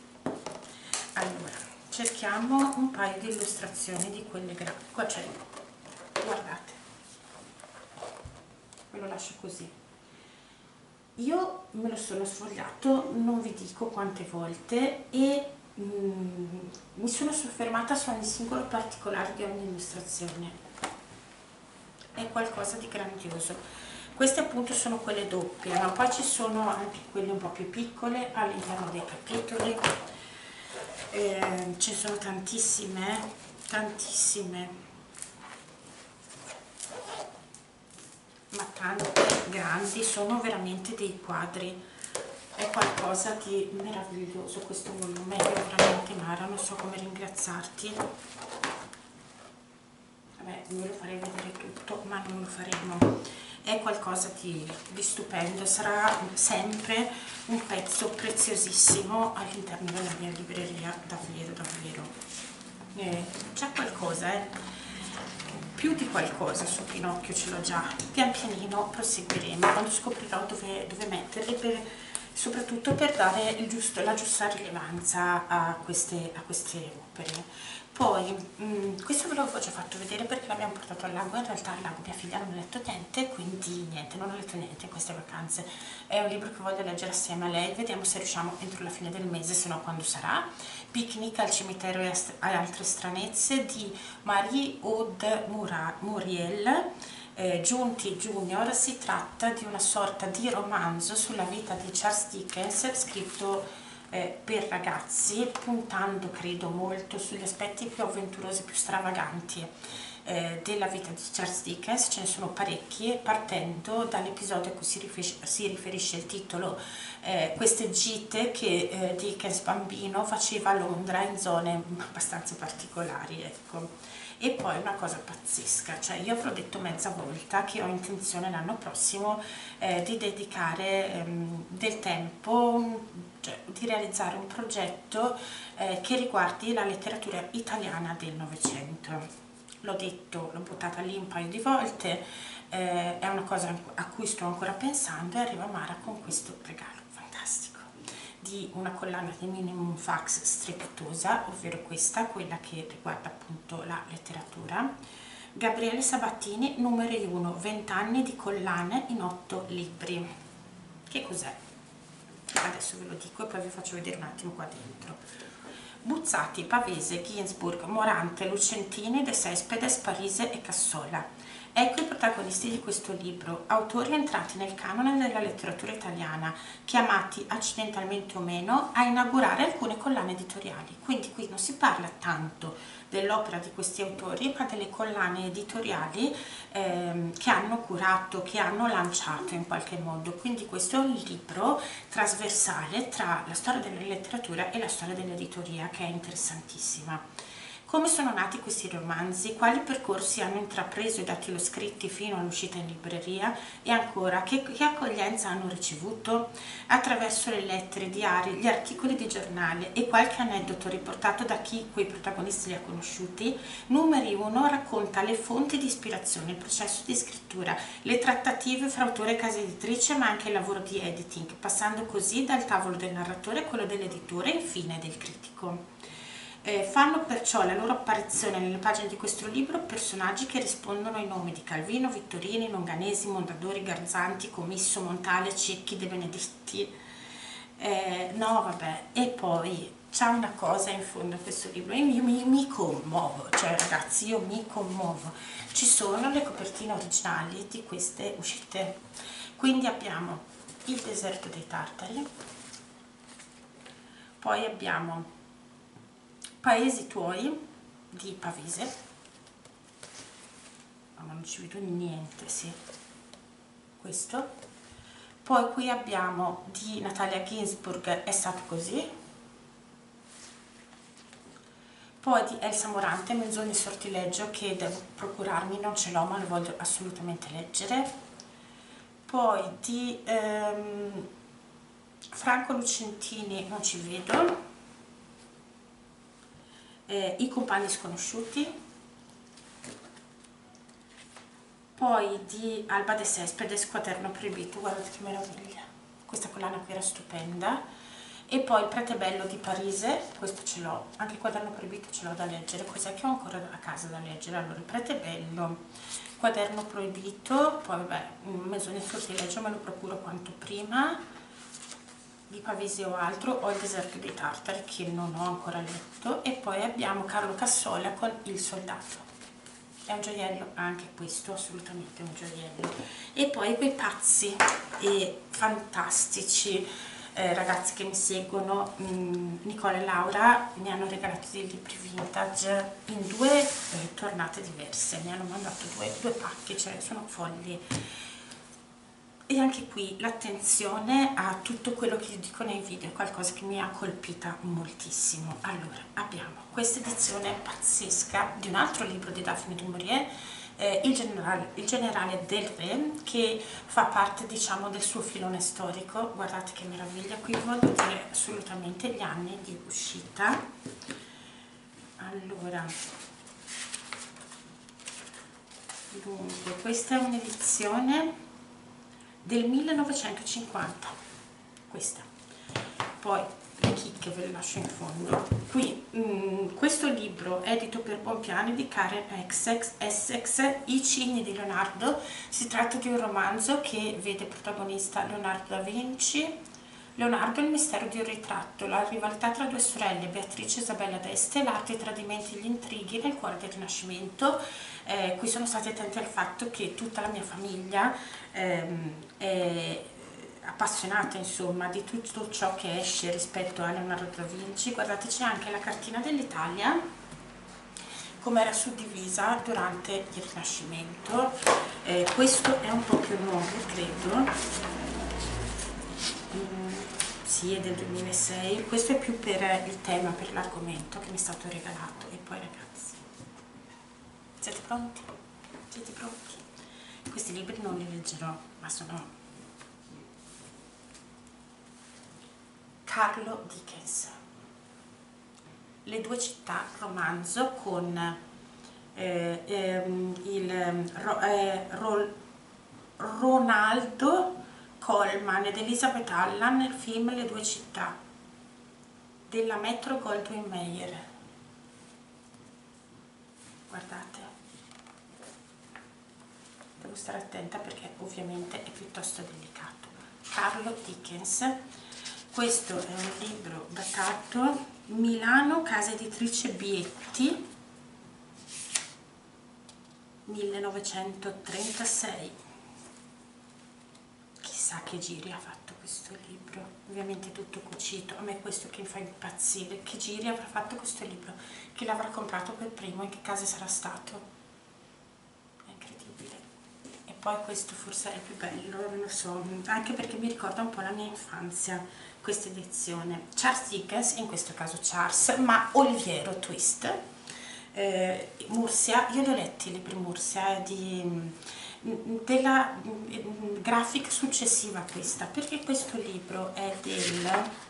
Allora, cerchiamo un paio di illustrazioni di quelle grandi. Qua c'è, guardate, ve lo lascio così. Io me lo sono sfogliato non vi dico quante volte, e mm, mi sono soffermata su ogni singolo particolare di ogni illustrazione. È qualcosa di grandioso. Queste appunto sono quelle doppie, ma poi ci sono anche quelle un po' più piccole all'interno dei capitoli. Eh, ci sono tantissime, tantissime, ma tante grandi, sono veramente dei quadri. È qualcosa di meraviglioso questo volume, io veramente Mara non so come ringraziarti. Vabbè, io lo farei vedere tutto, ma non lo faremo. È qualcosa di, di stupendo, sarà sempre un pezzo preziosissimo all'interno della mia libreria, davvero, davvero. Eh, c'è qualcosa, eh. Più di qualcosa su Pinocchio ce l'ho già. Pian pianino proseguiremo, quando scoprirò dove, dove metterli, per, soprattutto per dare il giusto, la giusta rilevanza a queste, a queste opere. Poi, mh, questo ve l'avevo già fatto vedere perché l'abbiamo portato al lago. In realtà al lago mia figlia non ha letto niente, quindi niente, non ho letto niente in queste vacanze. È un libro che voglio leggere assieme a lei, vediamo se riusciamo entro la fine del mese, se no quando sarà. Picnic al cimitero e altre stranezze di Marie-Aude Muriel, eh, Giunti Junior. Si tratta di una sorta di romanzo sulla vita di Charles Dickens, scritto Eh, per ragazzi, puntando credo molto sugli aspetti più avventurosi, più stravaganti eh, della vita di Charles Dickens. Ce ne sono parecchi, partendo dall'episodio a cui si riferisce, si riferisce il titolo, eh, queste gite che eh, Dickens bambino faceva a Londra in zone abbastanza particolari, ecco. E poi una cosa pazzesca, cioè io avrò detto mezza volta che ho intenzione l'anno prossimo eh, di dedicare ehm, del tempo, cioè di realizzare un progetto eh, che riguardi la letteratura italiana del Novecento. L'ho detto, l'ho buttata lì un paio di volte, eh, è una cosa a cui sto ancora pensando, e arriva Mara con questo regalo fantastico di una collana di Minimum Fax strepitosa, ovvero questa, quella che riguarda appunto la letteratura. Gabriele Sabattini, numero uno, venti anni di collane in otto libri. Che cos'è? Adesso ve lo dico e poi vi faccio vedere un attimo qua dentro. Buzzati, Pavese, Ginsburg, Morante, Lucentini, De Cespedes, Parise e Cassola. Ecco i protagonisti di questo libro, autori entrati nel canone della letteratura italiana, chiamati accidentalmente o meno a inaugurare alcune collane editoriali. Quindi qui non si parla tanto dell'opera di questi autori, ma delle collane editoriali ehm, che hanno curato, che hanno lanciato in qualche modo. Quindi questo è un libro trasversale tra la storia della letteratura e la storia dell'editoria, che è interessantissima. Come sono nati questi romanzi? Quali percorsi hanno intrapreso i dati lo scritti fino all'uscita in libreria? E ancora, che, che accoglienza hanno ricevuto? Attraverso le lettere, i diari, gli articoli di giornale e qualche aneddoto riportato da chi quei protagonisti li ha conosciuti, Numeri uno racconta le fonti di ispirazione, il processo di scrittura, le trattative fra autore e casa editrice, ma anche il lavoro di editing, passando così dal tavolo del narratore a quello dell'editore e infine del critico. Eh, fanno perciò la loro apparizione nelle pagine di questo libro personaggi che rispondono ai nomi di Calvino, Vittorini, Longanesi, Mondadori, Garzanti, Commisso, Montale, Cecchi, De Benedetti. Eh, no, vabbè, e poi c'è una cosa in fondo a questo libro, io mi, mi, mi commuovo, cioè ragazzi, io mi commuovo. Ci sono le copertine originali di queste uscite. Quindi abbiamo Il deserto dei Tartari, poi abbiamo Paesi tuoi di Pavese, oh, ma non ci vedo niente, sì, questo. Poi qui abbiamo di Natalia Ginzburg, È stato così. Poi di Elsa Morante, Menzogna e sortileggio, che devo procurarmi, non ce l'ho ma lo voglio assolutamente leggere. Poi di ehm, Franco Lucentini, Non ci vedo. Eh, I compagni sconosciuti, poi di Alba de Cespedes, Quaderno proibito, guardate che meraviglia, questa collana qui era stupenda. E poi Il prete bello di Parise, questo ce l'ho, anche il Quaderno proibito ce l'ho da leggere, cos'è che ho ancora a casa da leggere? Allora, Il prete bello, Quaderno proibito, poi vabbè, Menzogna e sortileggio me lo procuro quanto prima. Di Pavese o altro, ho Il deserto dei Tartari, che non ho ancora letto, e poi abbiamo Carlo Cassola con Il soldato. È un gioiello anche questo, assolutamente un gioiello. E poi quei pazzi e fantastici eh, ragazzi che mi seguono, mh, Nicola e Laura, mi hanno regalato dei libri vintage in due eh, tornate diverse, mi hanno mandato due, due pacchi, cioè sono folli. E anche qui l'attenzione a tutto quello che io dico nei video è qualcosa che mi ha colpita moltissimo. Allora, abbiamo questa edizione pazzesca di un altro libro di Daphne du Maurier, eh, il, generale, il generale del re, che fa parte, diciamo, del suo filone storico. Guardate che meraviglia, qui voglio dire assolutamente gli anni di uscita. Allora, dunque, questa è un'edizione del millenovecentocinquanta, questa. Poi le chicche ve le lascio in fondo. Qui mh, questo libro edito per Bompiani di Karen Essex, I cigni di Leonardo. Si tratta di un romanzo che vede protagonista Leonardo da Vinci. Leonardo e il mistero di un ritratto, la rivalità tra due sorelle, Beatrice e Isabella d'Este, l'arte, i tradimenti e gli intrighi nel cuore del Rinascimento. Eh, qui sono stati attenti al fatto che tutta la mia famiglia ehm, è appassionata, insomma, di tutto ciò che esce rispetto a Leonardo da Vinci. Guardate, c'è anche la cartina dell'Italia, come era suddivisa durante il Rinascimento. Eh, questo è un po' più nuovo, credo. Mm, sì, è del duemilasei. Questo è più per il tema, per l'argomento che mi è stato regalato. E poi, ragazzi, siete pronti? Siete pronti? Questi libri non li leggerò, ma sono Carlo Dickens, Le due città, romanzo con eh, ehm, il ro, eh, Ro, Ronaldo Colman ed Elizabeth Allan nel film Le due città della Metro Goldwyn Mayer. Guardate, devo stare attenta perché ovviamente è piuttosto delicato. Carlo Dickens. Questo è un libro datato Milano, casa editrice Bietti, millenovecentotrentasei. Chissà che giri ha fatto questo libro, ovviamente tutto cucito. A me questo che mi fa impazzire, che giri avrà fatto questo libro, chi l'avrà comprato per primo, in che casa sarà stato, è incredibile. E poi questo forse è il più bello, non lo so, anche perché mi ricorda un po' la mia infanzia, questa edizione. Charles Dickens, in questo caso Charles, ma Oliviero Twist, eh, Mursia. Io li ho letti i libri Mursia, eh, di, della graphic successiva a questa, perché questo libro è del,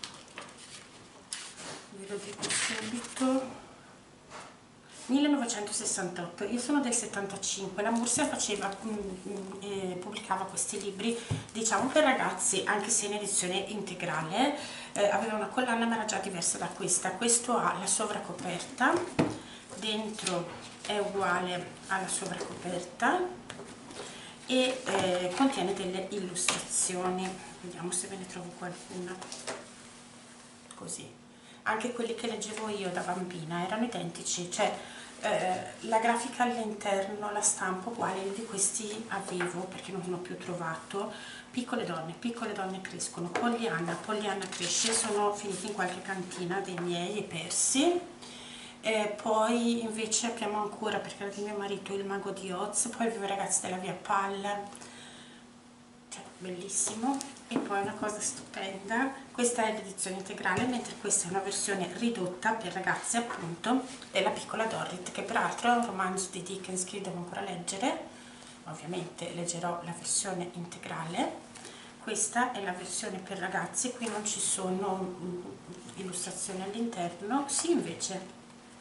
ve lo dico subito, millenovecentosessantotto. Io sono del settantacinque. La Mursia faceva, eh, pubblicava questi libri, diciamo, per ragazzi, anche se in edizione integrale, eh, aveva una collana ma era già diversa da questa. Questo ha la sovracoperta, dentro è uguale alla sovracoperta e eh, contiene delle illustrazioni. Vediamo se ve ne trovo qualcuna. Così, anche quelli che leggevo io da bambina erano identici, cioè eh, la grafica all'interno, la stampa uguale, di questi avevo perché non ho più trovato. Piccole donne, piccole donne crescono, Pollyanna, Pollyanna cresce, sono finiti in qualche cantina dei miei e persi. E poi invece abbiamo ancora, perché era di mio marito, Il mago di Oz, poi avevo I ragazzi della via Pal, cioè bellissimo. E poi una cosa stupenda, questa è l'edizione integrale, mentre questa è una versione ridotta per ragazzi, appunto, della piccola Dorrit, che peraltro è un romanzo di Dickens che io devo ancora leggere. Ovviamente leggerò la versione integrale. Questa è la versione per ragazzi, qui non ci sono mm, illustrazioni all'interno, sì invece.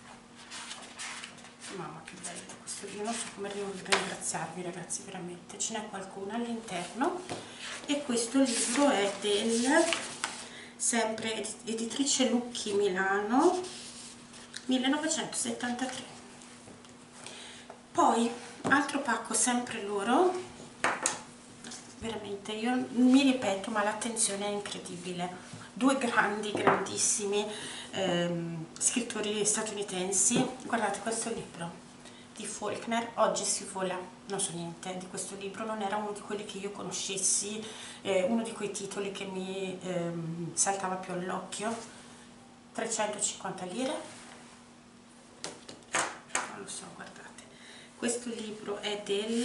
Mamma che bello questo, io non so come ringraziarvi ragazzi, veramente, ce n'è qualcuna all'interno. E questo libro è del, sempre editrice Lucchi Milano, millenovecentosettantatré. Poi altro pacco sempre loro, veramente io mi ripeto ma l'attenzione è incredibile, due grandi grandissimi ehm, scrittori statunitensi. Guardate questo libro di Faulkner, Oggi si vola. Non so niente di questo libro, non era uno di quelli che io conoscessi, eh, uno di quei titoli che mi ehm, saltava più all'occhio. trecentocinquanta lire, non lo so, guardate. Questo libro è del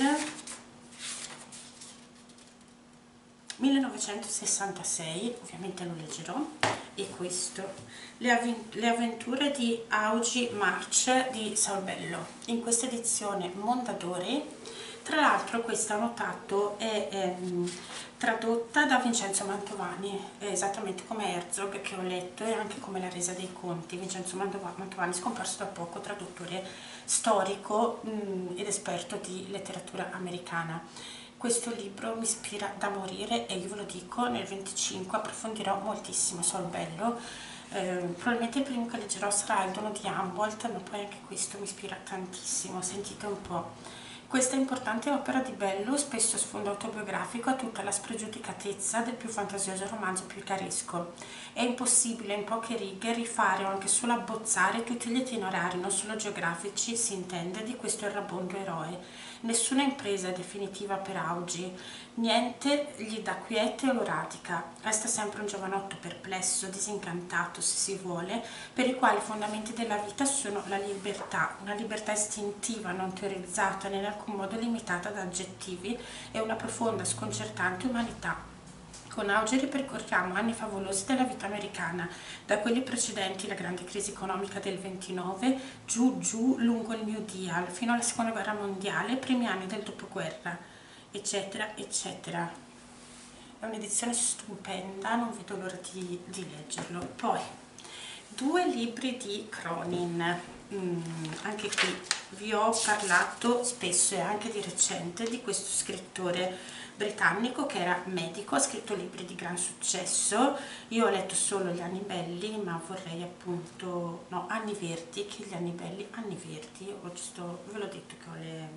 millenovecentosessantasei, ovviamente lo leggerò. E questo, le, avven le avventure di Augie March di Saubello, in questa edizione Mondadori. Tra l'altro questa, ho notato, è ehm, tradotta da Vincenzo Mantovani, esattamente come Herzog che ho letto, e anche come La resa dei conti. Vincenzo Mantovani, scomparso da poco, traduttore storico mh, ed esperto di letteratura americana. Questo libro mi ispira da morire e io ve lo dico, nel venticinque approfondirò moltissimo Saubello. Eh, probabilmente il primo che leggerò sarà Il dono di Humboldt, ma poi anche questo mi ispira tantissimo, sentite un po'. Questa importante opera di Bello, spesso a sfondo autobiografico, ha tutta la spregiudicatezza del più fantasioso romanzo picaresco. È impossibile in poche righe rifare o anche solo abbozzare tutti gli itinerari, non solo geografici, si intende, di questo errabondo eroe. Nessuna impresa è definitiva per Augie, niente gli dà quiete o lo radica. Resta sempre un giovanotto perplesso, disincantato se si vuole, per il quale i fondamenti della vita sono la libertà, una libertà istintiva, non teorizzata, né in alcun modo limitata da aggettivi, e una profonda, sconcertante umanità. Con Augie ripercorriamo anni favolosi della vita americana, da quelli precedenti la grande crisi economica del ventinove, giù giù lungo il New Deal, fino alla seconda guerra mondiale, primi anni del dopoguerra, eccetera, eccetera. È un'edizione stupenda, non vedo l'ora di, di leggerlo. Poi, due libri di Cronin, mm, anche qui vi ho parlato spesso e anche di recente di questo scrittore britannico che era medico, ha scritto libri di gran successo. Io ho letto solo Gli anni belli, ma vorrei appunto, no, Anni verdi, che gli anni belli, Anni verdi, ho giusto, ve l'ho detto che ho le,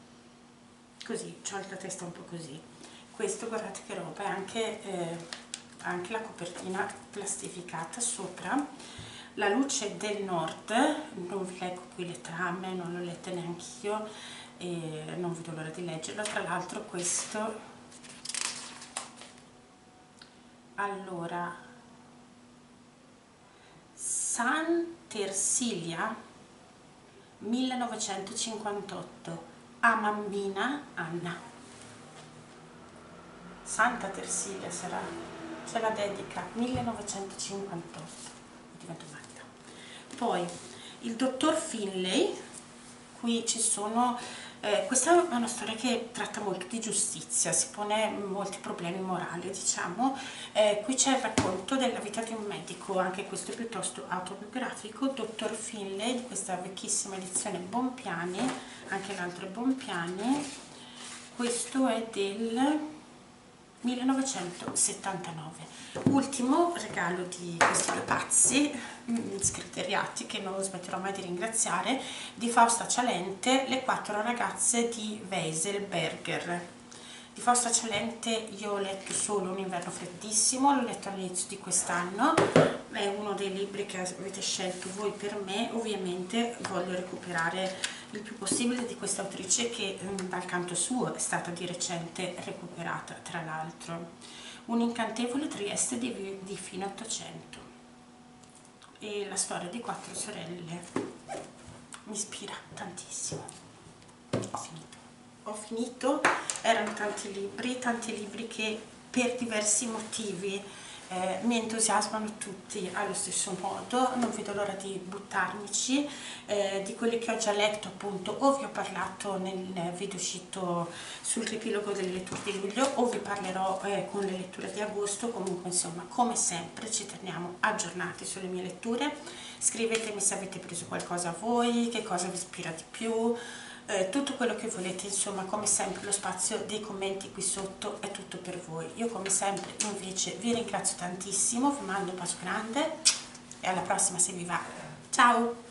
così, ho la testa un po' così. Questo, guardate che roba, è anche, eh, anche la copertina plastificata sopra. La luce del nord, non vi leggo qui le trame, non l'ho lette neanche io. e non vedo l'ora di leggerlo. Tra l'altro questo, allora, San Tersilia millenovecentocinquantotto, a mammina Anna. Santa Tersilia sarà, c'è la dedica, millenovecentocinquantotto, divento matta. Poi il dottor Finlay, qui ci sono, eh, questa è una storia che tratta molto di giustizia, si pone molti problemi morali, diciamo. Eh, qui c'è il racconto della vita di un medico, anche questo è piuttosto autobiografico, dottor Finlay, di questa vecchissima edizione Bonpiani, anche l'altro è Bonpiani. Questo è del millenovecentosettantanove. Ultimo regalo di questi due pazzi mh, scriteriati, che non smetterò mai di ringraziare, di Fausta Cialente, Le quattro ragazze di Weiselberger. Di Fausta Cialente io ho letto solo Un inverno freddissimo, l'ho letto all'inizio di quest'anno, è uno dei libri che avete scelto voi per me. Ovviamente voglio recuperare il più possibile di questa autrice, che dal canto suo è stata di recente recuperata, tra l'altro. Un incantevole Trieste di, di fine Ottocento, e la storia di quattro sorelle mi ispira tantissimo. Ho finito, ho finito, erano tanti libri, tanti libri che per diversi motivi Eh, mi entusiasmano tutti allo stesso modo, non vedo l'ora di buttarmici. Eh, di quelli che ho già letto, appunto, o vi ho parlato nel video uscito sul riepilogo delle letture di luglio, o vi parlerò eh, con le letture di agosto. Comunque, insomma, come sempre ci teniamo aggiornati sulle mie letture. Scrivetemi se avete preso qualcosa a voi, che cosa vi ispira di più, Eh, tutto quello che volete. Insomma, come sempre lo spazio dei commenti qui sotto è tutto per voi. Io come sempre invece vi ringrazio tantissimo, vi mando un bacio grande e alla prossima se vi va. Ciao!